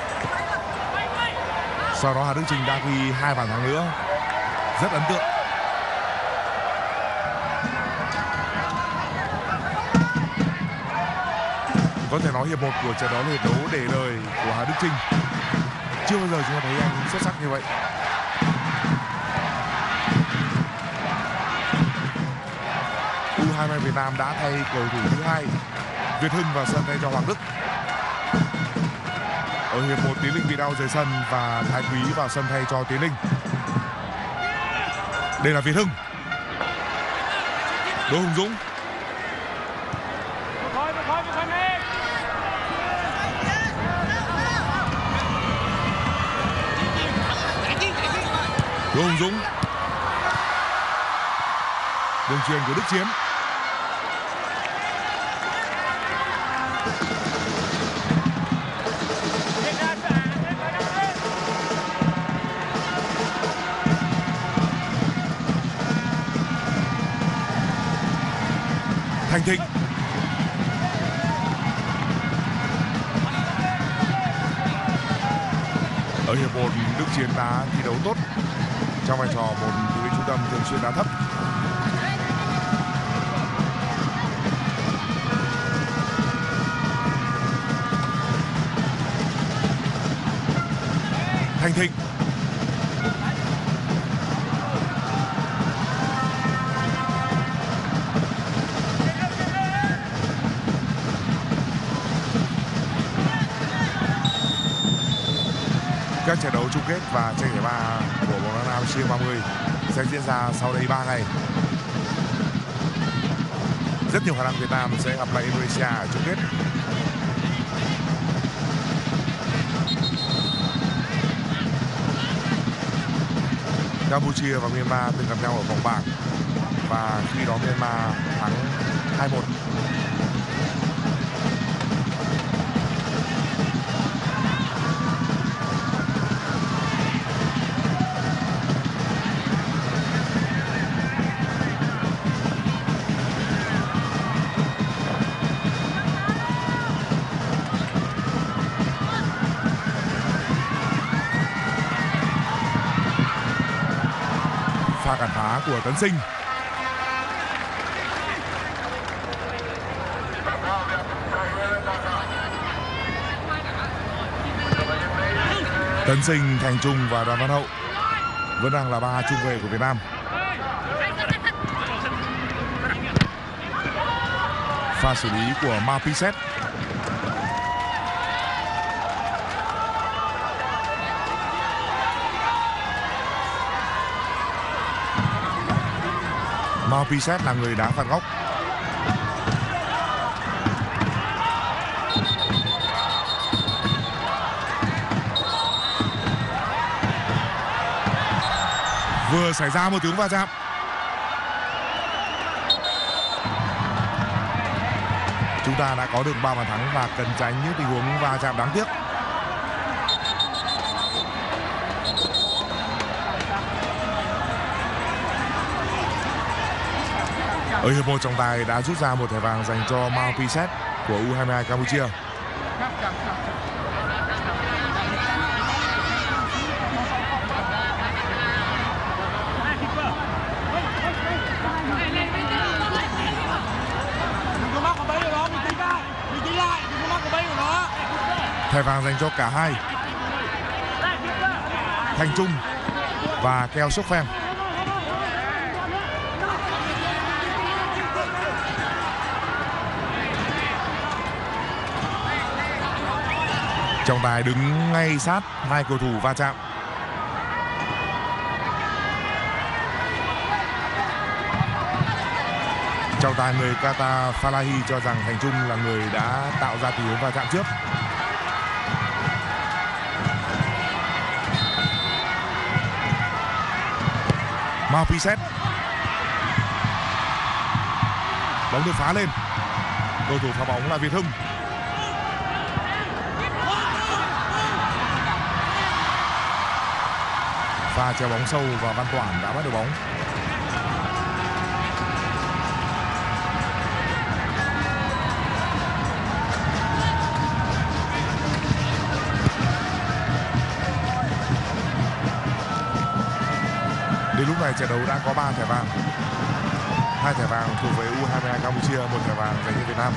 Speaker 1: Sau đó Hà Đức Chinh đã ghi hai bàn thắng nữa, rất ấn tượng. Có thể nói hiệp một của trận đấu là hiệp đấu để lời của Hà Đức Chinh. Chưa bao giờ chúng ta thấy anh xuất sắc như vậy. U hai mươi Việt Nam đã thay cầu thủ thứ hai, Việt Hưng vào sân thay cho Hoàng Đức. Ở hiệp một Tiến Linh bị đau rời sân và Thái Quý vào sân thay cho Tiến Linh. Đây là Việt Hưng. Đỗ Hùng Dũng. Đỗ Hùng Dũng. Đường chuyền của Đức Chiến. Thành Thịnh. Ở hiệp một Đức Chiến đã thi đấu tốt trong vai trò một thủ lĩnh trung tâm thường xuyên đá thấp. Thành Thịnh. Các trận đấu chung kết và tranh giải ba của bóng đá nam SEA ba mươi sẽ diễn ra sau đây ba ngày. Rất nhiều khả năng Việt Nam sẽ gặp lại Indonesia ở chung kết. Campuchia và Myanmar từng gặp nhau ở vòng bảng và khi đó Myanmar thắng hai một. Pha cản phá của Tấn Sinh. Tấn Sinh, Thành Trung và Đoàn Văn Hậu vẫn đang là ba trung vệ của Việt Nam. Pha xử lý của Mapiset. Mapiset là người đá phạt góc. Vừa xảy ra một tiếng va chạm. Chúng ta đã có được ba bàn thắng và cần tránh những tình huống va chạm đáng tiếc. Ở hiệp một, trọng tài đã rút ra một thẻ vàng dành cho Mapiset của U hai mươi hai Campuchia. Thẻ vàng dành cho cả hai, Thành Trung và Keo Sốc Pheng. Trọng tài đứng ngay sát hai cầu thủ va chạm. Trọng tài người Qatar Falahi cho rằng Thành Trung là người đã tạo ra tình huống va chạm trước. Mapiset. Bóng được phá lên. Cầu thủ phá bóng là Việt Hưng. Pha chéo bóng sâu và Văn Toản đã bắt được bóng. Đến lúc này trận đấu đã có ba thẻ vàng. Hai thẻ vàng thuộc về U hai mươi hai Campuchia, một thẻ vàng dành cho Việt Nam.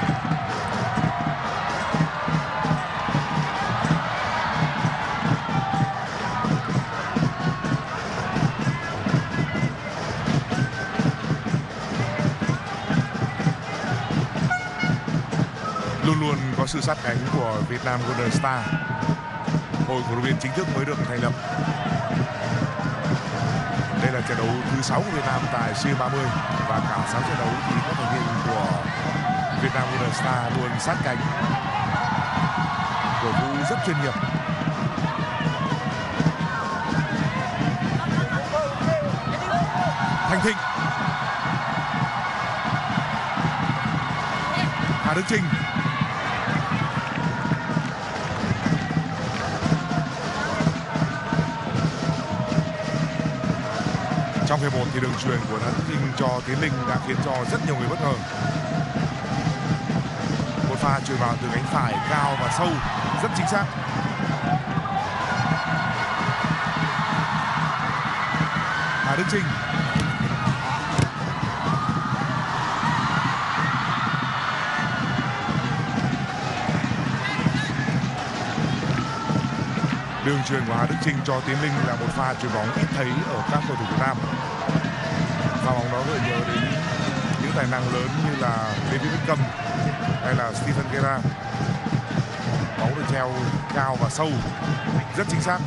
Speaker 1: Luôn luôn có sự sát cánh của Việt Nam Golden Star. Hội cổ động viên chính thức mới được thành lập. Đây là trận đấu thứ sáu của Việt Nam tại SEA ba mươi và cả sáu trận đấu thì các thành viên của Việt Nam Golden Star luôn sát cánh, cổ vũ rất chuyên nghiệp. Thành Thịnh, Hà Đức Chinh. Trong hiệp một thì đường chuyền của Hà Đức Chinh cho Tiến Linh đã khiến cho rất nhiều người bất ngờ. Một pha chuyền vào từ cánh phải cao và sâu, rất chính xác. Hà Đức Chinh. Đường chuyền của Hà Đức Chinh cho Tiến Linh là một pha chuyền bóng ít thấy ở các cầu thủ Việt Nam. Pha bóng đó gợi nhớ đến những tài năng lớn như là David Beckham hay là Steven Gerrard. bóng được treo cao và sâu rất chính xác.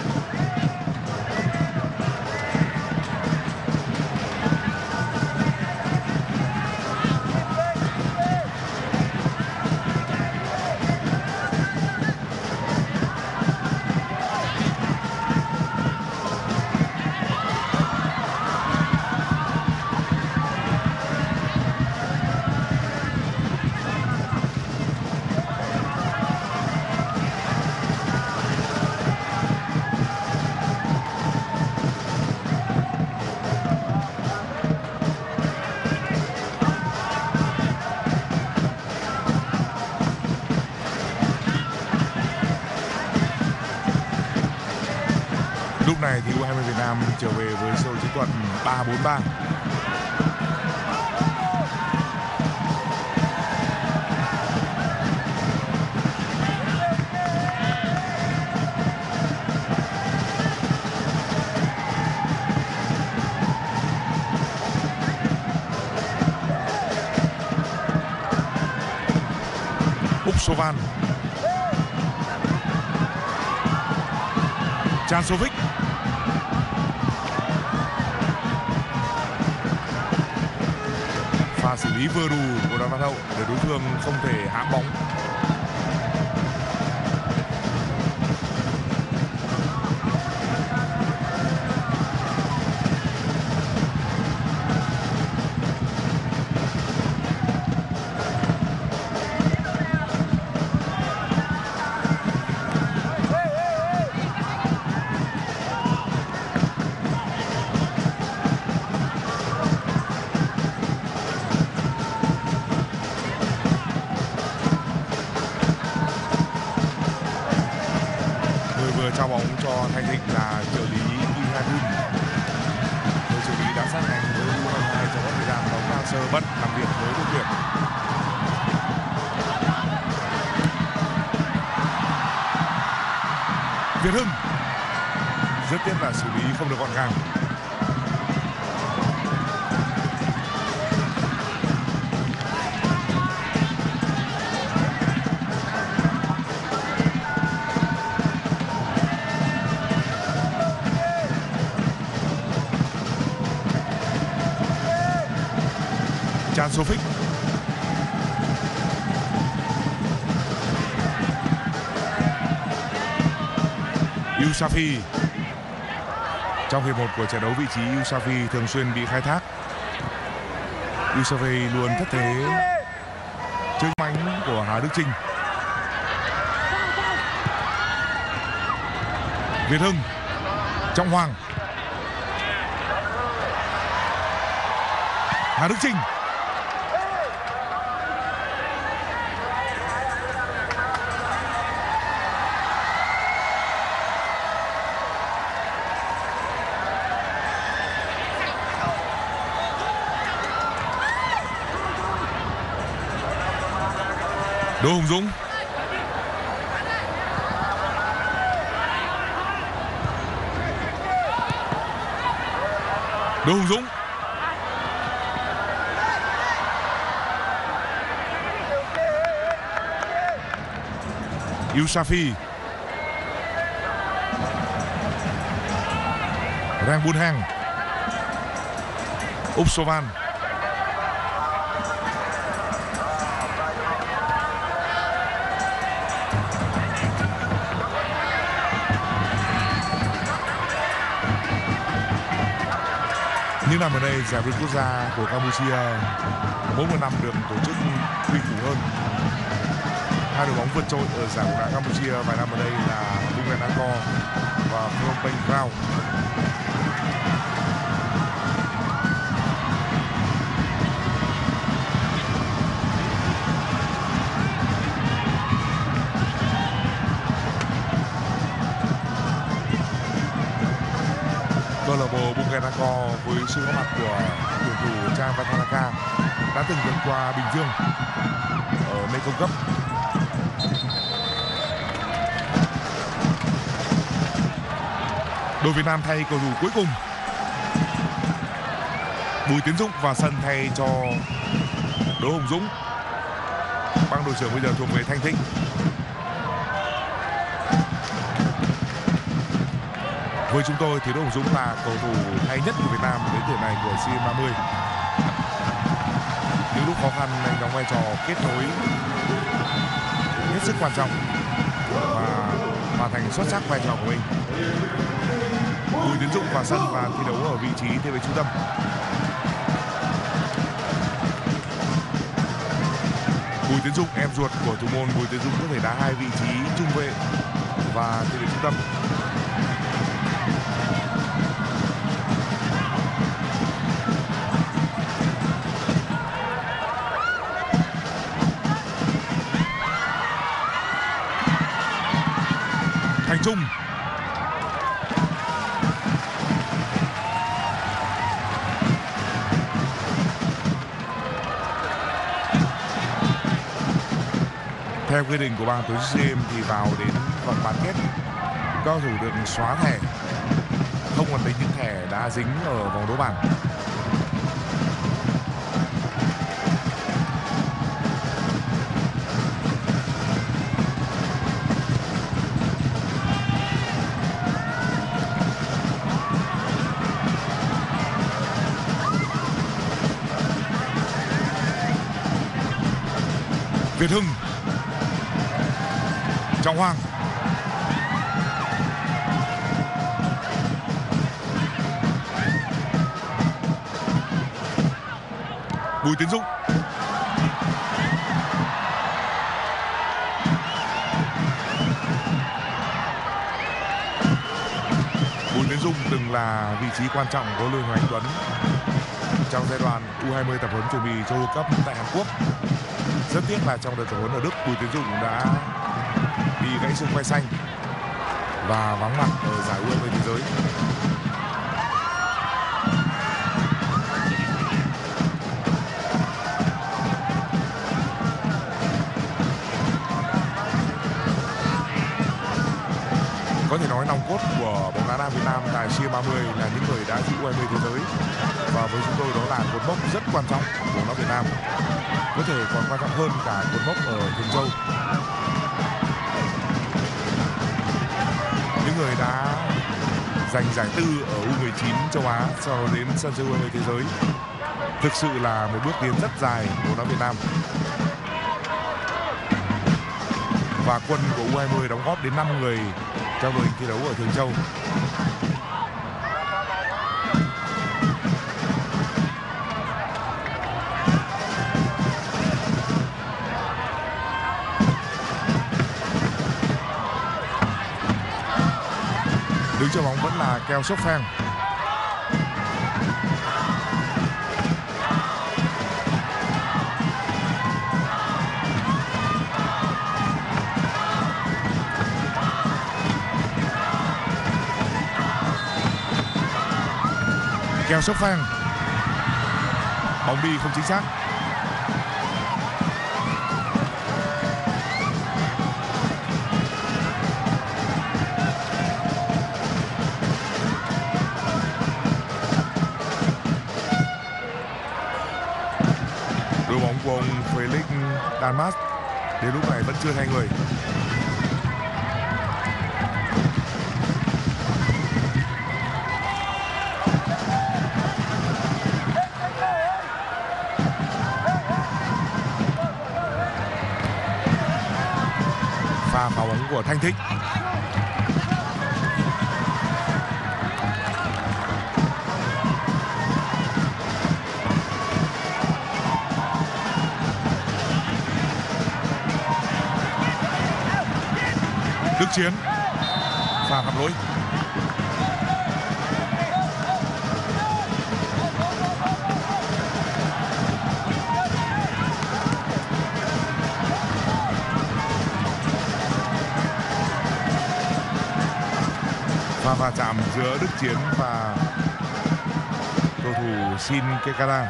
Speaker 1: Lúc này thì u hai mươi Việt Nam trở về với sơ chiến thuật ba bốn ba. Uksovan, Jansovic, pha xử lý vừa đủ của Đoàn Văn Hậu để đối phương không thể hãm bóng. Trao bóng cho Thanh Thịnh là trợ lý Ihadun. Người trợ lý đã sát hành với u hai mươi hai trong các thời gian bóng đang sơ bất làm việc với đội tuyển. Việt Hưng rất tiếc là xử lý không được gọn gàng. Jansovic, Yusafi. Trong hiệp một của trận đấu, vị trí Yusafi thường xuyên bị khai thác. Yusafi luôn thất thế trước bánh của Hà Đức Chinh. Việt Hưng, Trọng Hoàng, Hà Đức Chinh. Đỗ Hùng Dũng, Đỗ Hùng Dũng, Yusafi, Rang Bun Hang, Uksovan, những năm ở đây giải vô địch quốc gia của Campuchia mỗi một năm được tổ chức quy củ hơn. Hai đội bóng vượt trội ở giải bóng đá Campuchia vài năm ở đây là Bung Angkor và Phnom Penh Crown. Câu lạc bộ Bung Angkor với sự có mặt của tuyển thủ Chang Vatanaka đã từng vượt qua Bình Dương ở Mekong Cup. Đội Việt Nam thay cầu thủ cuối cùng, Bùi Tiến Dũng vào sân thay cho Đỗ Hùng Dũng. Băng đội trưởng bây giờ thuộc về Thanh Thịnh. Với chúng tôi thì Đỗ Hùng Dũng là cầu thủ hay nhất của Việt Nam đến tuổi này của SEA Games ba mươi. Những lúc khó khăn anh đóng vai trò kết nối hết sức quan trọng và hoàn thành xuất sắc vai trò của mình. Bùi Tiến Dũng vào sân và thi đấu ở vị trí thế vệ trung tâm. Bùi Tiến Dũng, em ruột của thủ môn Bùi Tiến Dũng, có thể đá hai vị trí trung vệ và thế vệ trung tâm. Thành Trung. Theo quy định của ban tổ chức SEA Games thì vào đến vòng bán kết, cao thủ được xóa thẻ, không còn tính những thẻ đã dính ở vòng đấu bảng. Việt Hưng, Trọng Hoàng, Bùi Tiến Dũng, Bùi Tiến Dũng từng là vị trí quan trọng của Lương Hoàng Anh Tuấn trong giai đoạn U hai mươi tập huấn chuẩn bị cho World Cup tại Hàn Quốc. Rất tiếc là trong đợt tập huấn ở Đức, Bùi Tiến Dũng đã bị gãy xương quai xanh và vắng mặt ở giải U hai mươi thế giới. Có thể nói nòng cốt của bóng đá nam Việt Nam tại SEA Games ba mươi là những người đã dự U hai mươi thế giới, và với chúng tôi đó là cột mốc rất quan trọng của bóng đá Việt Nam, có thể còn quan trọng hơn cả cột mốc ở Thường Châu. Những người đã giành giải tư ở U mười chín châu Á sau đó đến sân chơi U hai mươi thế giới, thực sự là một bước tiến rất dài của bóng đá Việt Nam. Và quân của U hai mươi đóng góp đến năm người trong đội hình thi đấu ở Thường Châu. Đứng cho bóng vẫn là Keo Sốc Pheng. Keo Sốc Pheng. Bóng đi không chính xác. Đội bóng của ông Felix Danmas đến lúc này vẫn chưa thay người. Pha phá bóng của Thanh Thích. Đức Chiến. Pha phạm lỗi. Pha va chạm giữa Đức Chiến và cầu thủ Shin Kekara.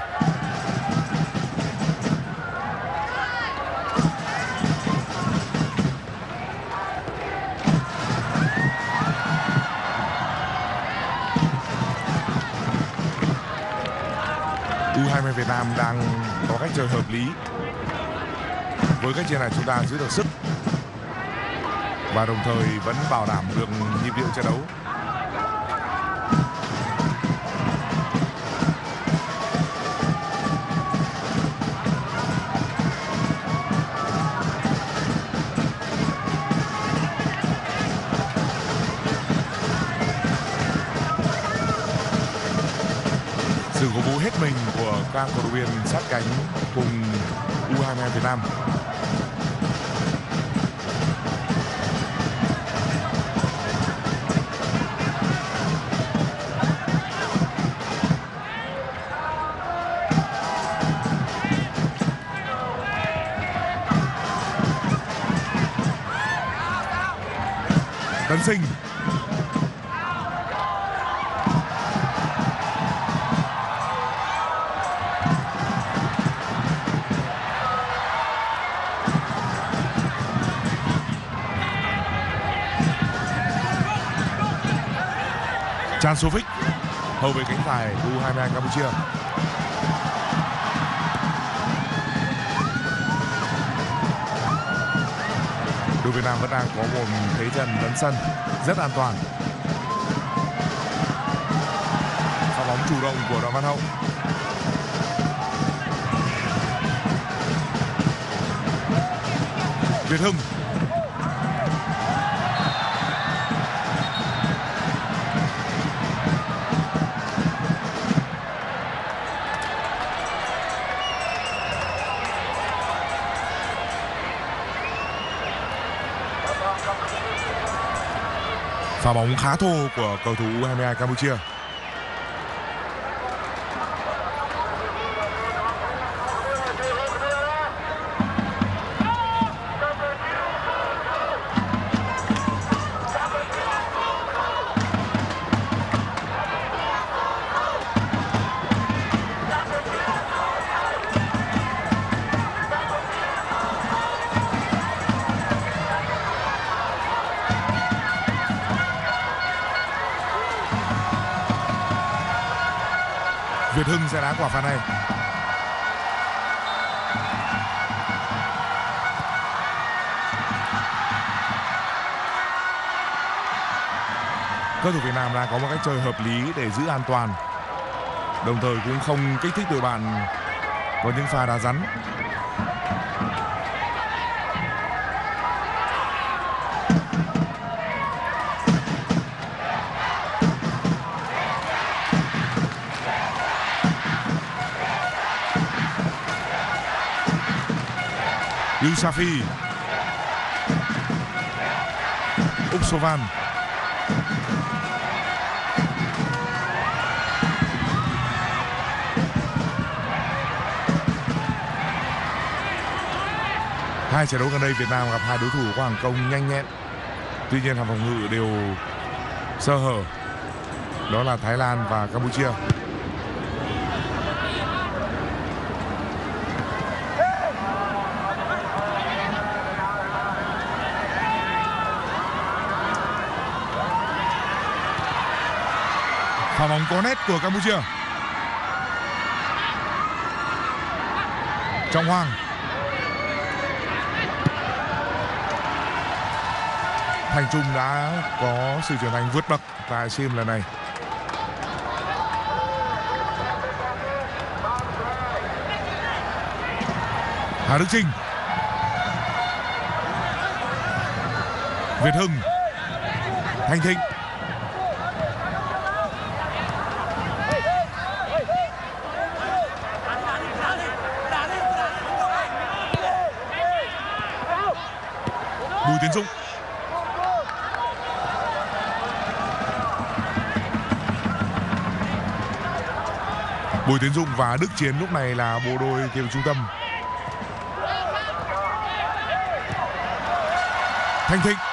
Speaker 1: U hai mươi Việt Nam đang có cách chơi hợp lý. Với cách chơi này chúng ta giữ được sức và đồng thời vẫn bảo đảm được nhịp điệu trận đấu. hết mình của các cổ động viên sát cánh cùng u hai mươi hai Việt Nam. Tấn Sinh. Chan Sovic, hậu vệ cánh phải u hai mươi hai Campuchia. Đội Việt Nam vẫn đang có một thế trận lấn sân rất an toàn. Pha bóng chủ động của Đoàn Văn Hậu. Việt Hưng. Pha bóng khá thô của cầu thủ u hai mươi hai Campuchia. Việt Hưng sẽ đá quả phạt này. Các thủ Việt Nam đang có một cách chơi hợp lý để giữ an toàn, đồng thời cũng không kích thích đội bạn với những pha đá rắn. Yusafi, Uksovan, hai trận đấu gần đây Việt Nam gặp hai đối thủ có hàng công nhanh nhẹn, tuy nhiên hàng phòng ngự đều sơ hở, đó là Thái Lan và Campuchia. Pha bóng có nét của Campuchia. Trọng Hoàng. Thành Trung đã có sự trưởng thành vượt bậc tại SEA Games lần này. Hà Đức Chinh. Việt Hưng. Thanh Thịnh. Bùi Tiến Dũng. Bùi Tiến Dũng và Đức Chiến lúc này là bộ đôi tiền trung tâm. Thanh Thịnh.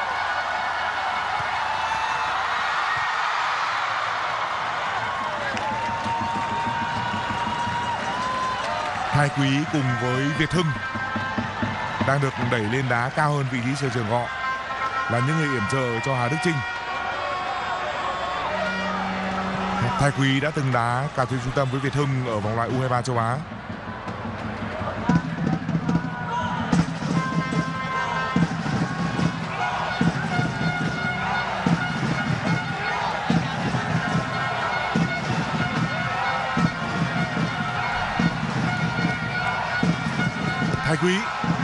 Speaker 1: Thái Quý cùng với Việt Hưng đang được đẩy lên đá cao hơn vị trí sở trường họ, là những người yểm trợ cho Hà Đức Chinh. Thái Quý đã từng đá cả tuyến trung tâm với Việt Hưng ở vòng loại u hai mươi ba châu Á. Thái Quý.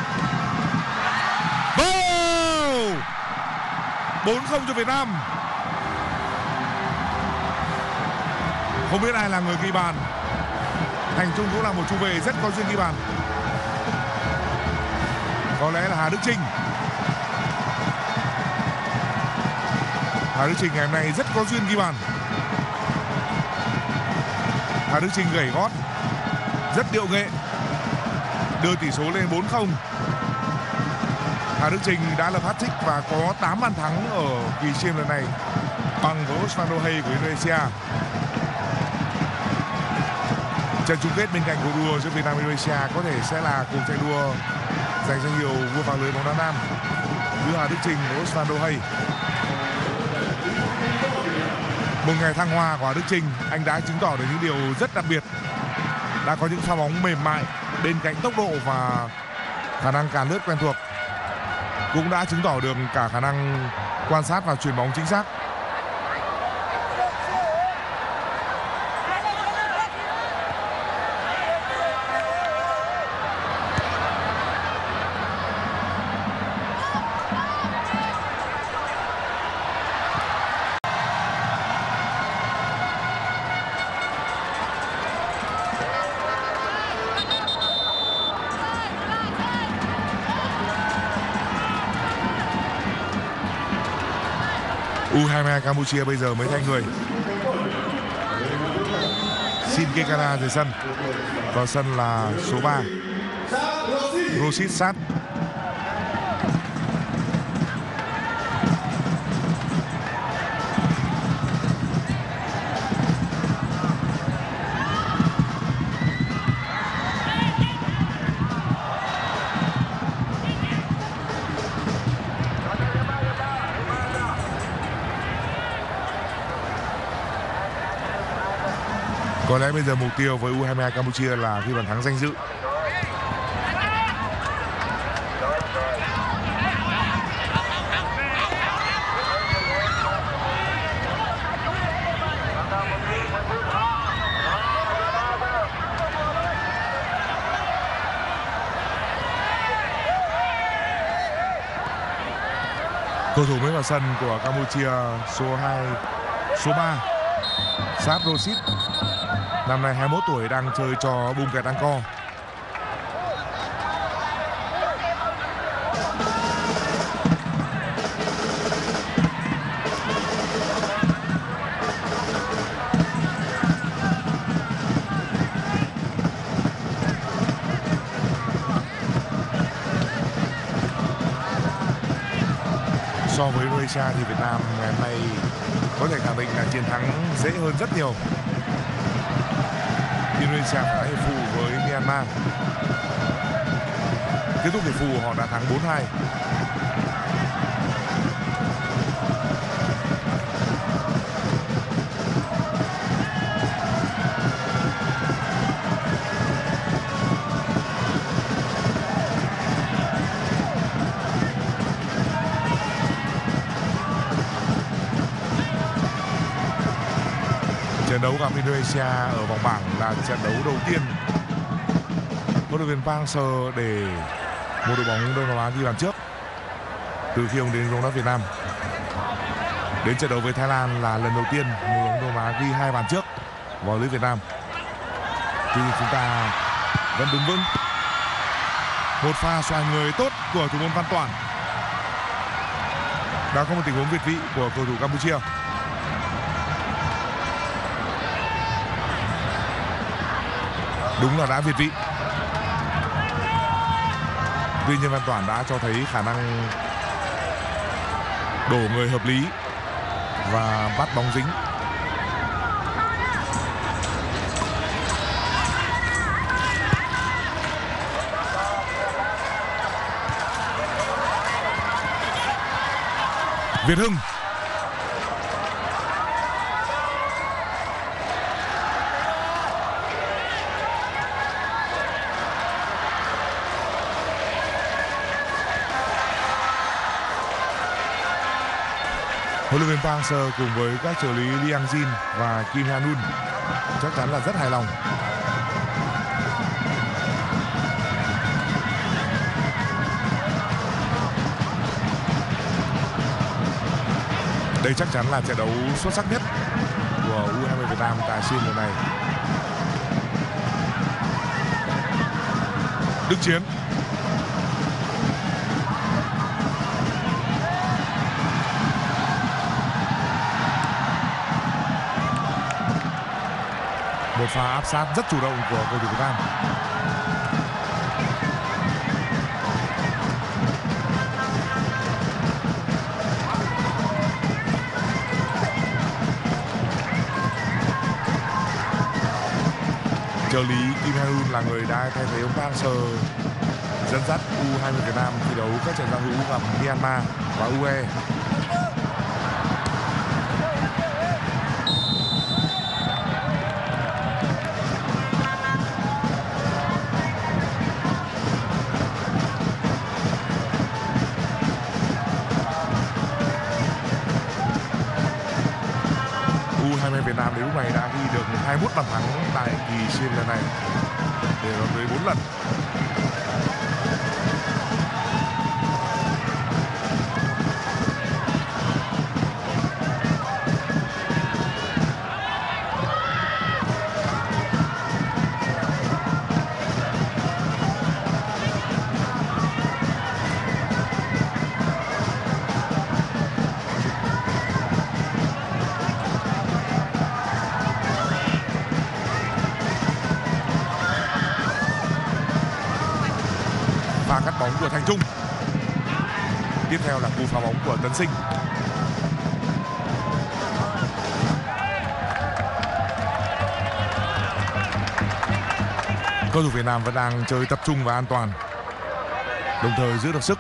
Speaker 1: bốn không cho Việt Nam. Không biết ai là người ghi bàn. Thành Trung cũng là một trung vệ rất có duyên ghi bàn. Có lẽ là Hà Đức Chinh. Hà Đức Chinh ngày hôm nay rất có duyên ghi bàn. Hà Đức Chinh gẩy gót rất điệu nghệ, đưa tỷ số lên bốn không. Hà Đức Chinh đã lập hat-trick và có tám bàn thắng ở kỳ sea lần này, bằng với Osvaldo Hay của Indonesia. Trận chung kết bên cạnh cuộc đua giữa Việt Nam và Indonesia có thể sẽ là cuộc chạy đua giành danh hiệu vua phá lưới bóng đá nam giữa Hà Đức Chinh và Osvaldo Hay. Một ngày thăng hoa của Hà Đức Chinh, anh đã chứng tỏ được những điều rất đặc biệt. Đã có những pha bóng mềm mại bên cạnh tốc độ và khả năng càn lướt quen thuộc. Cũng đã chứng tỏ được cả khả năng quan sát và chuyền bóng chính xác. u hai mươi hai Campuchia bây giờ mới thay người. Shin Kekana rời sân. Vào sân là số ba Rosit Sát. Có lẽ bây giờ mục tiêu với u hai mươi hai Campuchia là ghi bàn thắng danh dự. Cầu thủ mới vào sân của Campuchia số hai, số ba Sát Rosit. Năm nay hai mươi mốt tuổi, đang chơi cho Bum Kẹt Angkor. So với Indonesia thì Việt Nam ngày hôm nay có thể khẳng định là chiến thắng dễ hơn rất nhiều. Indonesia phải hiệp phụ với Myanmar. Kết thúc hiệp phụ họ đã thắng bốn hai. Trận đấu gặp Indonesia ở vòng bảng là trận đấu đầu tiên huấn luyện viên Park Hang-seo để một đội bóng Đông Nam Á ghi bàn trước từ khi ông đến bóng đá Việt Nam. Đến trận đấu với Thái Lan là lần đầu tiên một bóng Đông Nam Á ghi hai bàn trước vào lưới Việt Nam. Tuy nhiên chúng ta vẫn đứng vững. Một pha xoay người tốt của thủ môn Văn Toản. Đã có một tình huống việt vị của cầu thủ Campuchia. Đúng là đã việt vị. Tuy nhiên Văn Toản đã cho thấy khả năng đổ người hợp lý và bắt bóng dính. Việt Hưng. Huấn luyện viên Park Hang-seo cùng với các trợ lý Liang Jin và Kim Han-un chắc chắn là rất hài lòng. Đây chắc chắn là trận đấu xuất sắc nhất của u hai mươi Việt Nam tại SEA lần này. Đức Chiến. Một pha áp sát rất chủ động của cầu thủ Việt Nam. Trợ lý Kim Hae-un là người đã thay thế ông Park Hang-seo dẫn dắt U hai mươi Việt Nam thi đấu các trận giao hữu gặp Myanmar và u a e. U hai mươi Việt Nam đến lúc này đã ghi được hai mươi mốt bàn thắng tại kỳ SEA Games lần này, để vào tới bốn lần. Pha cắt bóng của Thành Trung. Tiếp theo là cú phá bóng của Tấn Sinh. Cầu thủ Việt Nam vẫn đang chơi tập trung và an toàn, đồng thời giữ được sức.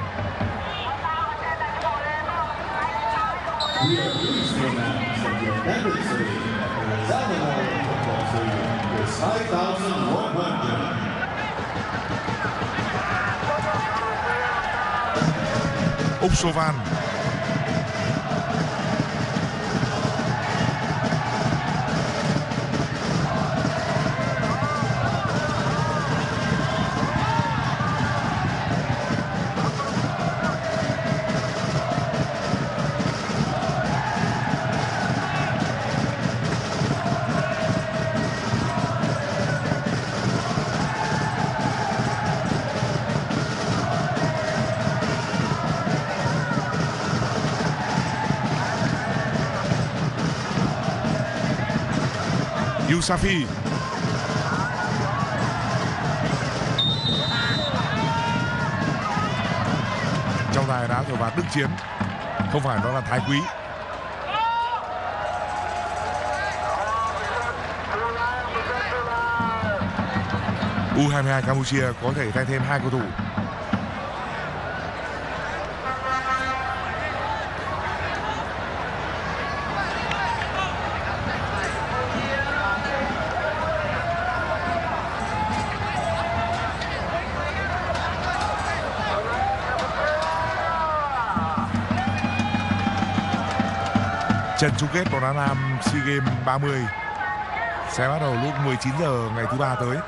Speaker 1: Úc Sô Van. Yusafi. Trọng tài đã thổi phạt Đức Chiến, không phải đó là Thái Quý. U hai mươi hai Campuchia có thể thay thêm hai cầu thủ. Trận chung kết bóng đá nam SEA Games ba mươi sẽ bắt đầu lúc mười chín giờ ngày thứ ba tới.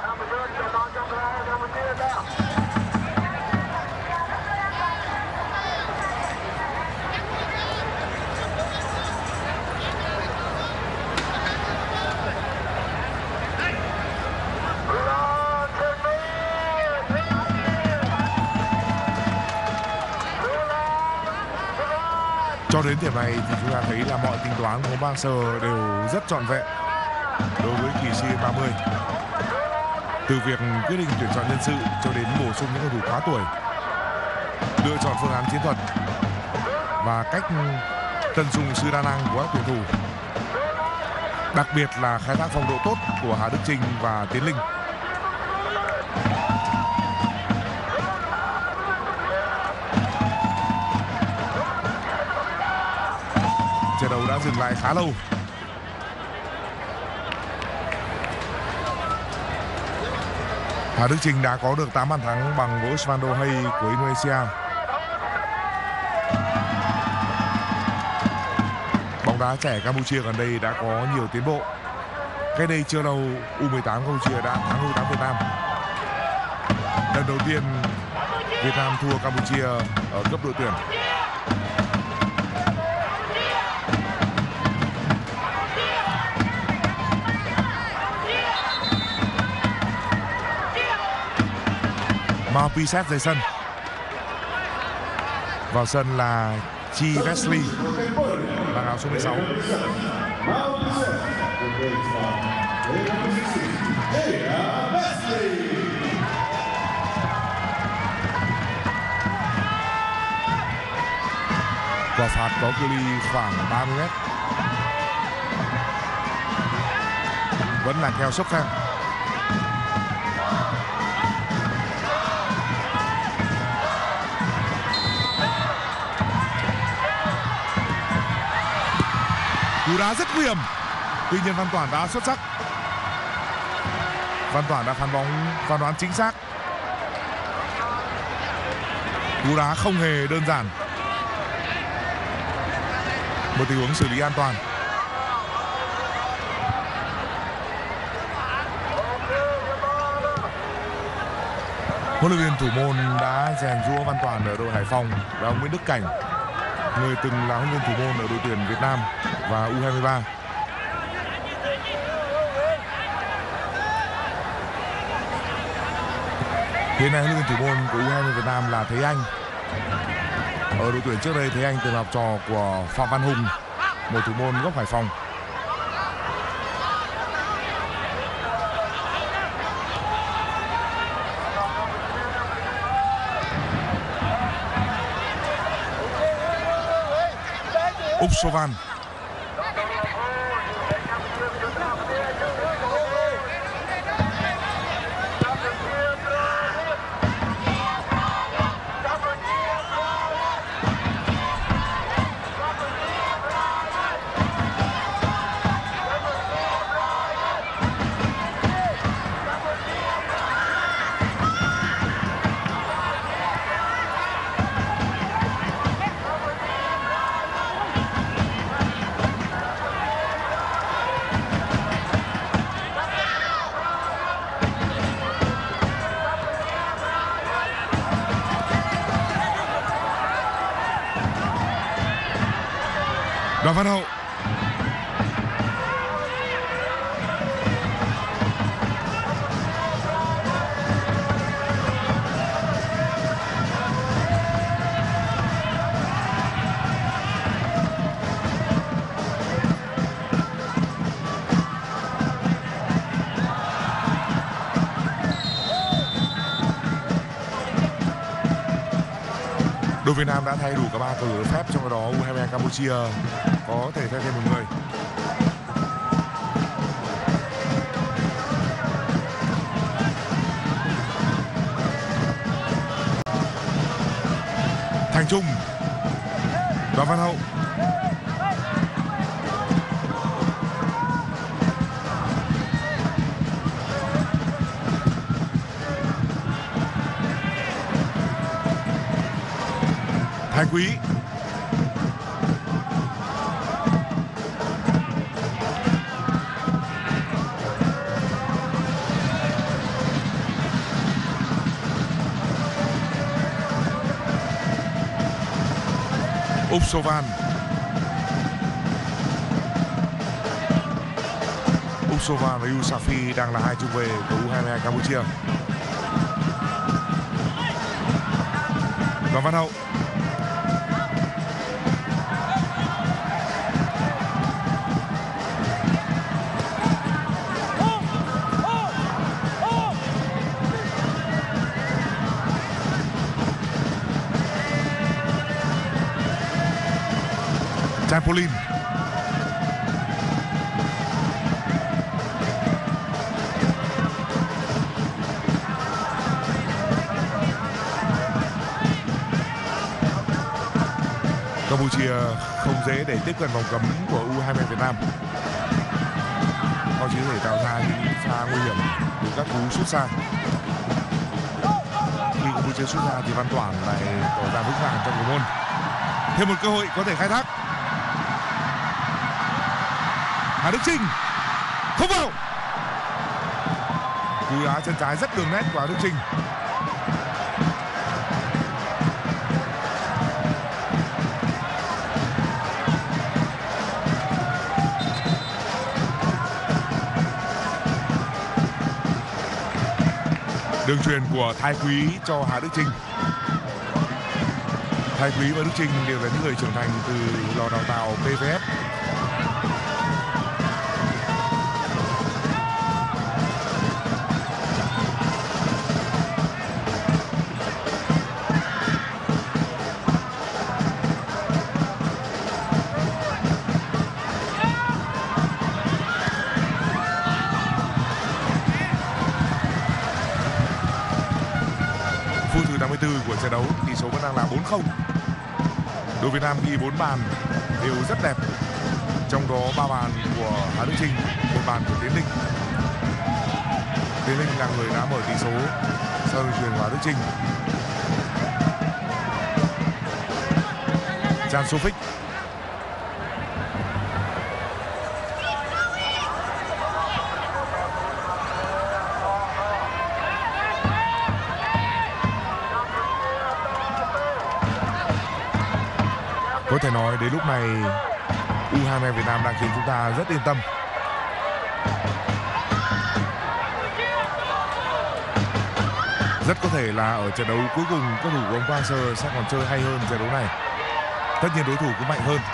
Speaker 1: Cho đến điểm này thì chúng ta thấy là mọi tính toán của Park Hang-seo đều rất trọn vẹn đối với kỳ SEA Games ba mươi. Từ việc quyết định tuyển chọn nhân sự cho đến bổ sung những cầu thủ quá tuổi, lựa chọn phương án chiến thuật và cách tận dụng sự đa năng của các tuyển thủ. Đặc biệt là khai thác phong độ tốt của Hà Đức Chinh và Tiến Linh. Trận đấu đã dừng lại khá lâu. Hà Đức Chinh đã có được tám bàn thắng bằng với Osvaldo Hay của Indonesia. Bóng đá trẻ Campuchia gần đây đã có nhiều tiến bộ. Cách đây chưa lâu, U mười tám Campuchia đã thắng U mười tám Việt Nam. Lần đầu tiên Việt Nam thua Campuchia ở cấp đội tuyển. Maupiset rời sân. Vào sân là Chi Wesley, mang áo số mười sáu. Quả phạt có cự ly khoảng ba mươi mét. Vẫn là theo sốc phen. Cú đá rất nguy hiểm. Tuy nhiên Văn Toản đã xuất sắc. Văn Toản đã phán bóng phán đoán chính xác. Cú đá không hề đơn giản. Một tình huống xử lý an toàn. Huấn luyện viên thủ môn đã rèn giũa Văn Toản ở đội Hải Phòng và ông Nguyễn Đức Cảnh, người từng là huấn luyện viên thủ môn ở đội tuyển Việt Nam và U hai mươi ba. Hiện nay huấn luyện viên thủ môn của U hai mươi Việt Nam là Thế Anh. Ở đội tuyển trước đây Thế Anh từng là học trò của Phạm Văn Hùng, một thủ môn gốc Hải Phòng. Upsovan. Đoàn Văn Hậu. Đội Việt Nam đã thay đủ cả ba cầu thủ được phép, trong đó U hai mươi hai Campuchia có thể thay thêm một người. Thành Trung, Đoàn Văn Hậu. Thái Quý. Upsovan. Upsovan và Yusafi đang là hai trung vệ của U hai mươi hai Campuchia. Đoàn Văn Hậu. Chapolin. Campuchia không dễ để tiếp cận vòng cấm của U hai mươi Việt Nam. Họ chỉ có thể tạo ra những pha nguy hiểm từ các cú sút xa. Khi Campuchia sút ra thì Văn Toản lại tỏ ra vững vàng trong thủ môn. Thêm một cơ hội có thể khai thác. Hà Đức Chinh không vào. Cú đá chân trái rất đường nét của Hà Đức Chinh. Đường truyền của Thái Quý cho Hà Đức Chinh. Thái Quý và Đức Chinh đều là những người trưởng thành từ lò đào tạo pê vê ép. Phút thứ năm mươi tư của trận đấu, tỷ số vẫn đang là bốn không. Đội Việt Nam ghi bốn bàn đều rất đẹp, trong đó ba bàn của Hà Đức Chinh, một bàn của Tiến Linh. Tiến Linh là người đã mở tỷ số sau đường truyền của Hà Đức Chinh. Jan Sofik. Có thể nói đến lúc này u hai mươi hai Việt Nam đang khiến chúng ta rất yên tâm. Rất có thể là ở trận đấu cuối cùng, cầu thủ của ông Quang Hang-seo sẽ còn chơi hay hơn trận đấu này. Tất nhiên đối thủ cũng mạnh hơn.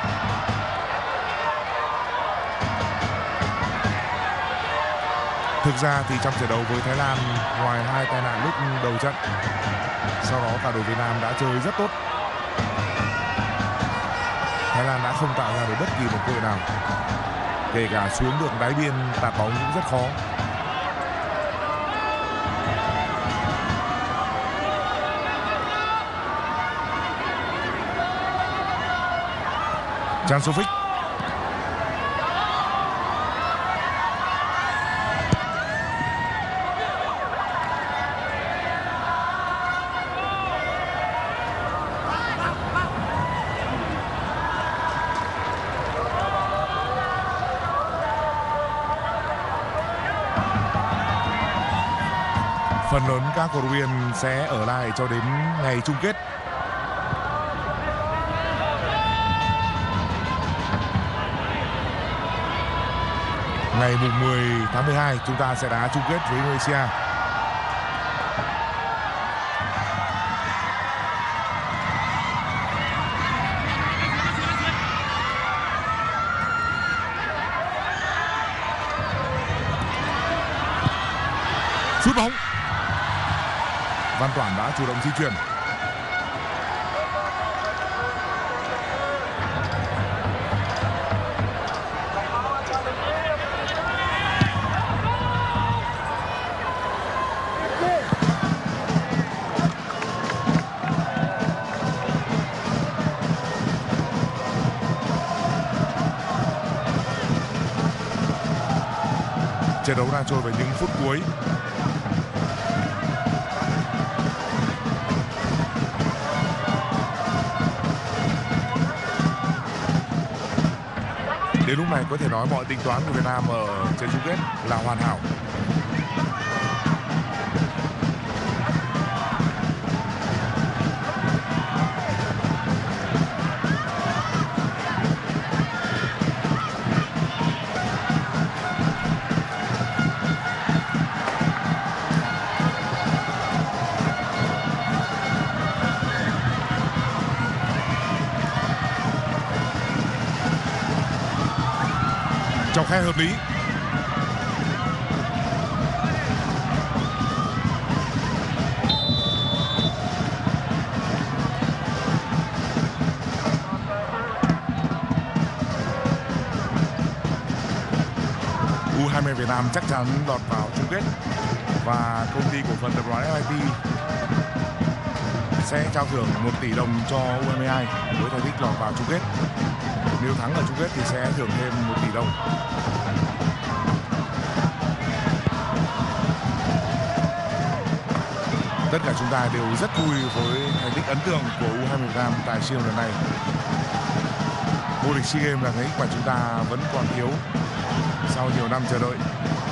Speaker 1: Thực ra thì trong trận đấu với Thái Lan, ngoài hai tai nạn lúc đầu trận, sau đó cả đội Việt Nam đã chơi rất tốt. Thái Lan đã không tạo ra được bất kỳ một cơ hội nào, kể cả xuống được đáy biên tạt bóng cũng rất khó. Jan Sofik. Phần lớn các cổ động viên sẽ ở lại cho đến ngày chung kết. Ngày mùng mười tháng mười hai chúng ta sẽ đá chung kết với Indonesia. Sút bóng. Văn Toản đã chủ động di chuyển. Trận đấu đang trôi vào những phút cuối. Đến lúc này có thể nói mọi tính toán của Việt Nam ở trận chung kết là hoàn hảo. Trong khe hợp lý. u hai mươi Việt Nam chắc chắn lọt vào chung kết và công ty cổ phần tập đoàn ép i tê sẽ trao thưởng một tỷ đồng cho u hai mươi hai với thành tích lọt vào chung kết. Nếu thắng ở chung kết thì sẽ thưởng thêm một tỷ đồng. Tất cả chúng ta đều rất vui với thành tích ấn tượng của u hai mươi Việt Nam tại SEA Games lần này. Vô địch SEA Games là thành tích mà chúng ta vẫn còn thiếu sau nhiều năm chờ đợi.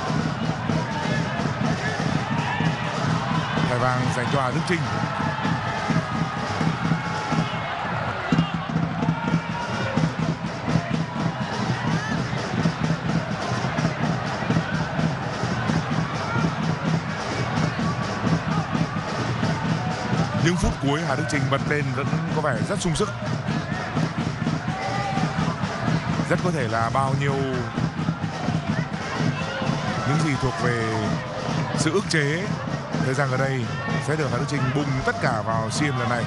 Speaker 1: Thẻ vàng dành cho Hà Đức Chinh. Những phút cuối Hà Đức Chinh bật lên vẫn có vẻ rất sung sức. Rất có thể là bao nhiêu những gì thuộc về sự ức chế thời gian ở đây sẽ được Hà Đức Chinh bùng tất cả vào xê em lần này.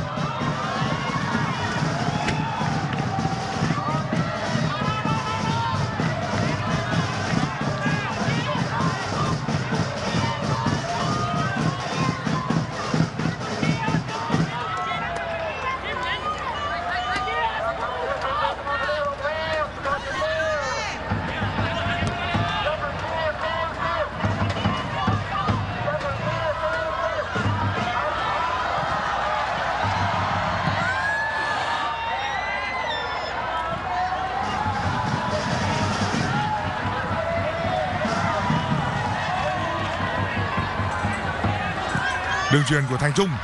Speaker 1: Đường chuyền của Thành Trung.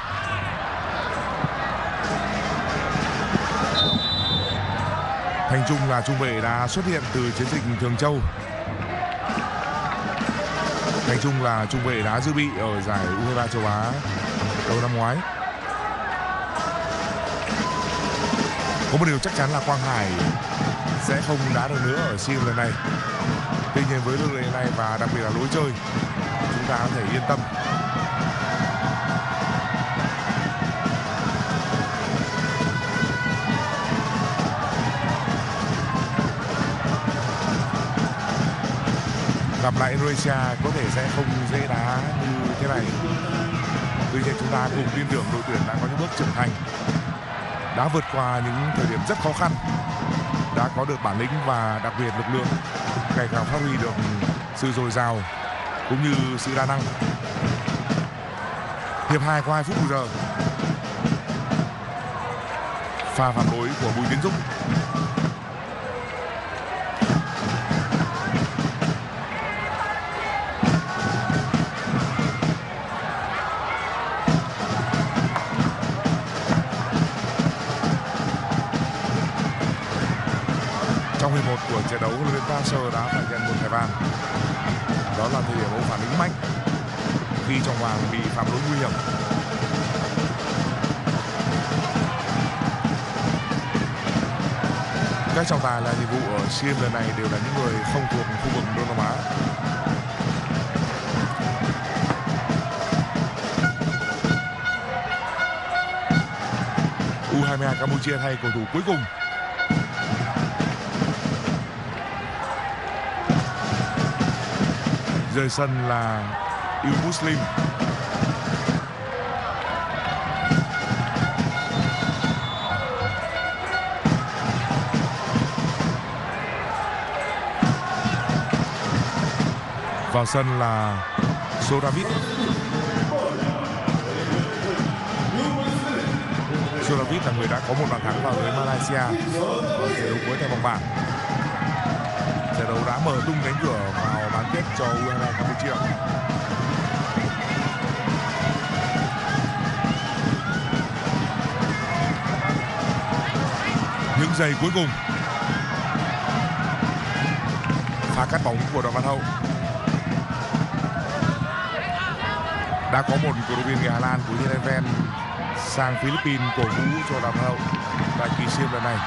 Speaker 1: Thành Trung là trung vệ đã xuất hiện từ chiến dịch Thường Châu. Thành Trung là trung vệ đá dự bị ở giải u hai mươi ba châu Á đầu năm ngoái. Có một điều chắc chắn là Quang Hải sẽ không đá được nữa ở xê em lần này. Tuy nhiên với lực lượng này và đặc biệt là lối chơi, chúng ta có thể yên tâm. Gặp lại Indonesia có thể sẽ không dễ đá như thế này. Tuy nhiên chúng ta cùng tin tưởng đội tuyển đã có những bước trưởng thành, đã vượt qua những thời điểm rất khó khăn, đã có được bản lĩnh và đặc biệt lực lượng ngày càng phát huy được sự dồi dào cũng như sự đa năng. Hiệp hai qua hai phút bù giờ. Pha phản đối của Bùi Tiến Dũng. Trong hiệp một của trận đấu, huấn luyện viên Park Hang-seo đã phải nhận một thẻ vàng. Đó là thời điểm ông phản ứng mạnh khi Trọng Hoàng bị phạm lỗi nguy hiểm. Các trọng tài là nhiệm vụ ở xê em lần này đều là những người không thuộc khu vực Đông Nam Á. u hai mươi hai Campuchia thay cầu thủ cuối cùng. Rời sân là Yêu Muslim. Vào sân là Sodavid. Sodavid là người đã có một bàn thắng vào với Malaysia ở trận đấu cuối tại vòng bảng. Trận đấu đã mở tung cánh cửa vào bán kết cho u hai mươi hai Campuchia. Những giây cuối cùng, pha cắt bóng của Đoàn Văn Hậu. Đã có một cổ động viên người Hà Lan của Heerenveen sang Philippines cổ vũ cho Đoàn Văn Hậu tại kỳ xê em lần này.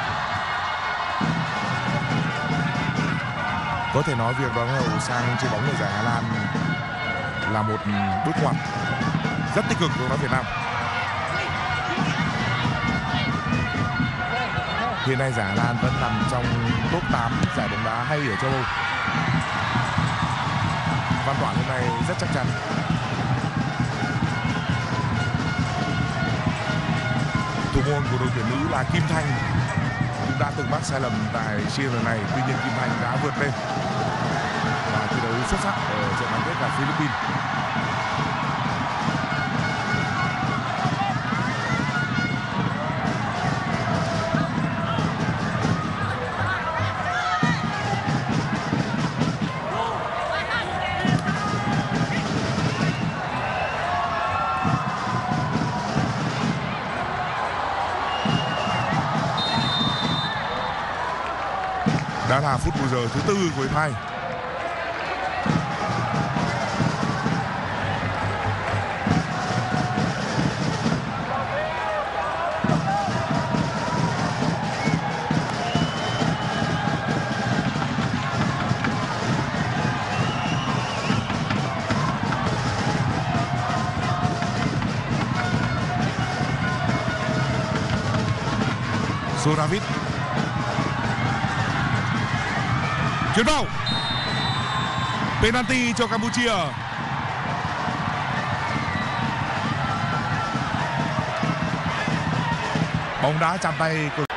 Speaker 1: Có thể nói việc Đoàn Văn Hậu sang chơi bóng ở giải Hà Lan là một bước ngoặt rất tích cực của bóng đá Việt Nam. Hiện nay giải Hà Lan vẫn nằm trong top tám giải bóng đá hay ở châu Âu. Văn Toản hôm nay rất chắc chắn. Thủ môn của đội tuyển nữ là Kim Thanh cũng đã từng mắc sai lầm tại xê em lần này. Tuy nhiên Kim Thanh đã vượt lên và thi đấu xuất sắc ở trận bán kết gặp Philippines. Đã là phút bù giờ thứ tư của hiệp hai. Soravit chuyền vào, penalty cho Campuchia. Bóng đá chạm tay của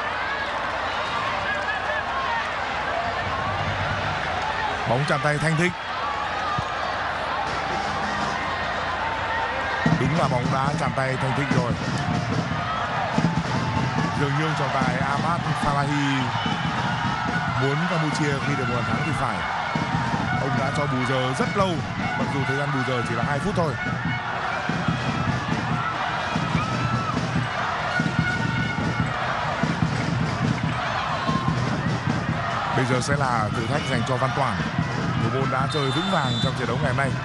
Speaker 1: bóng chạm tay Thanh Thích. Đúng là bóng đá chạm tay Thanh Thích rồi. Dường như trọng tài Ahmad Falahi muốn Campuchia ghi được một bàn thắng thì phải. Ông đã cho bù giờ rất lâu, mặc dù thời gian bù giờ chỉ là hai phút thôi. Bây giờ sẽ là thử thách dành cho Văn Toản. Thủ môn đã chơi vững vàng trong trận đấu ngày hôm nay.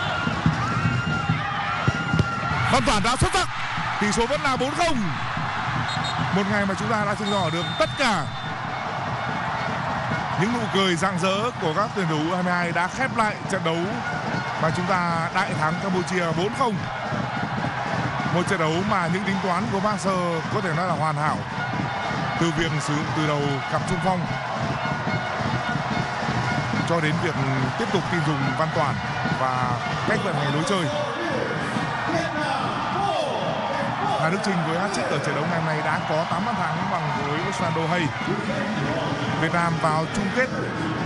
Speaker 1: Văn Toản đã xuất sắc. Tỷ số vẫn là bốn không. Một ngày mà chúng ta đã chứng tỏ được tất cả những nụ cười rạng rỡ của các tuyển thủ u hai mươi hai đã khép lại trận đấu mà chúng ta đại thắng Campuchia bốn không. Một trận đấu mà những tính toán của Park Hang-seo có thể nói là hoàn hảo. Từ việc sử dụng từ đầu cặp trung phong cho đến việc tiếp tục tin dùng Văn Toản và cách vận hành lối chơi. Hà Đức Chinh với hat-trick ở trận đấu ngày hôm nay đã có tám bàn thắng bằng với Osvaldo Hay. Việt Nam vào chung kết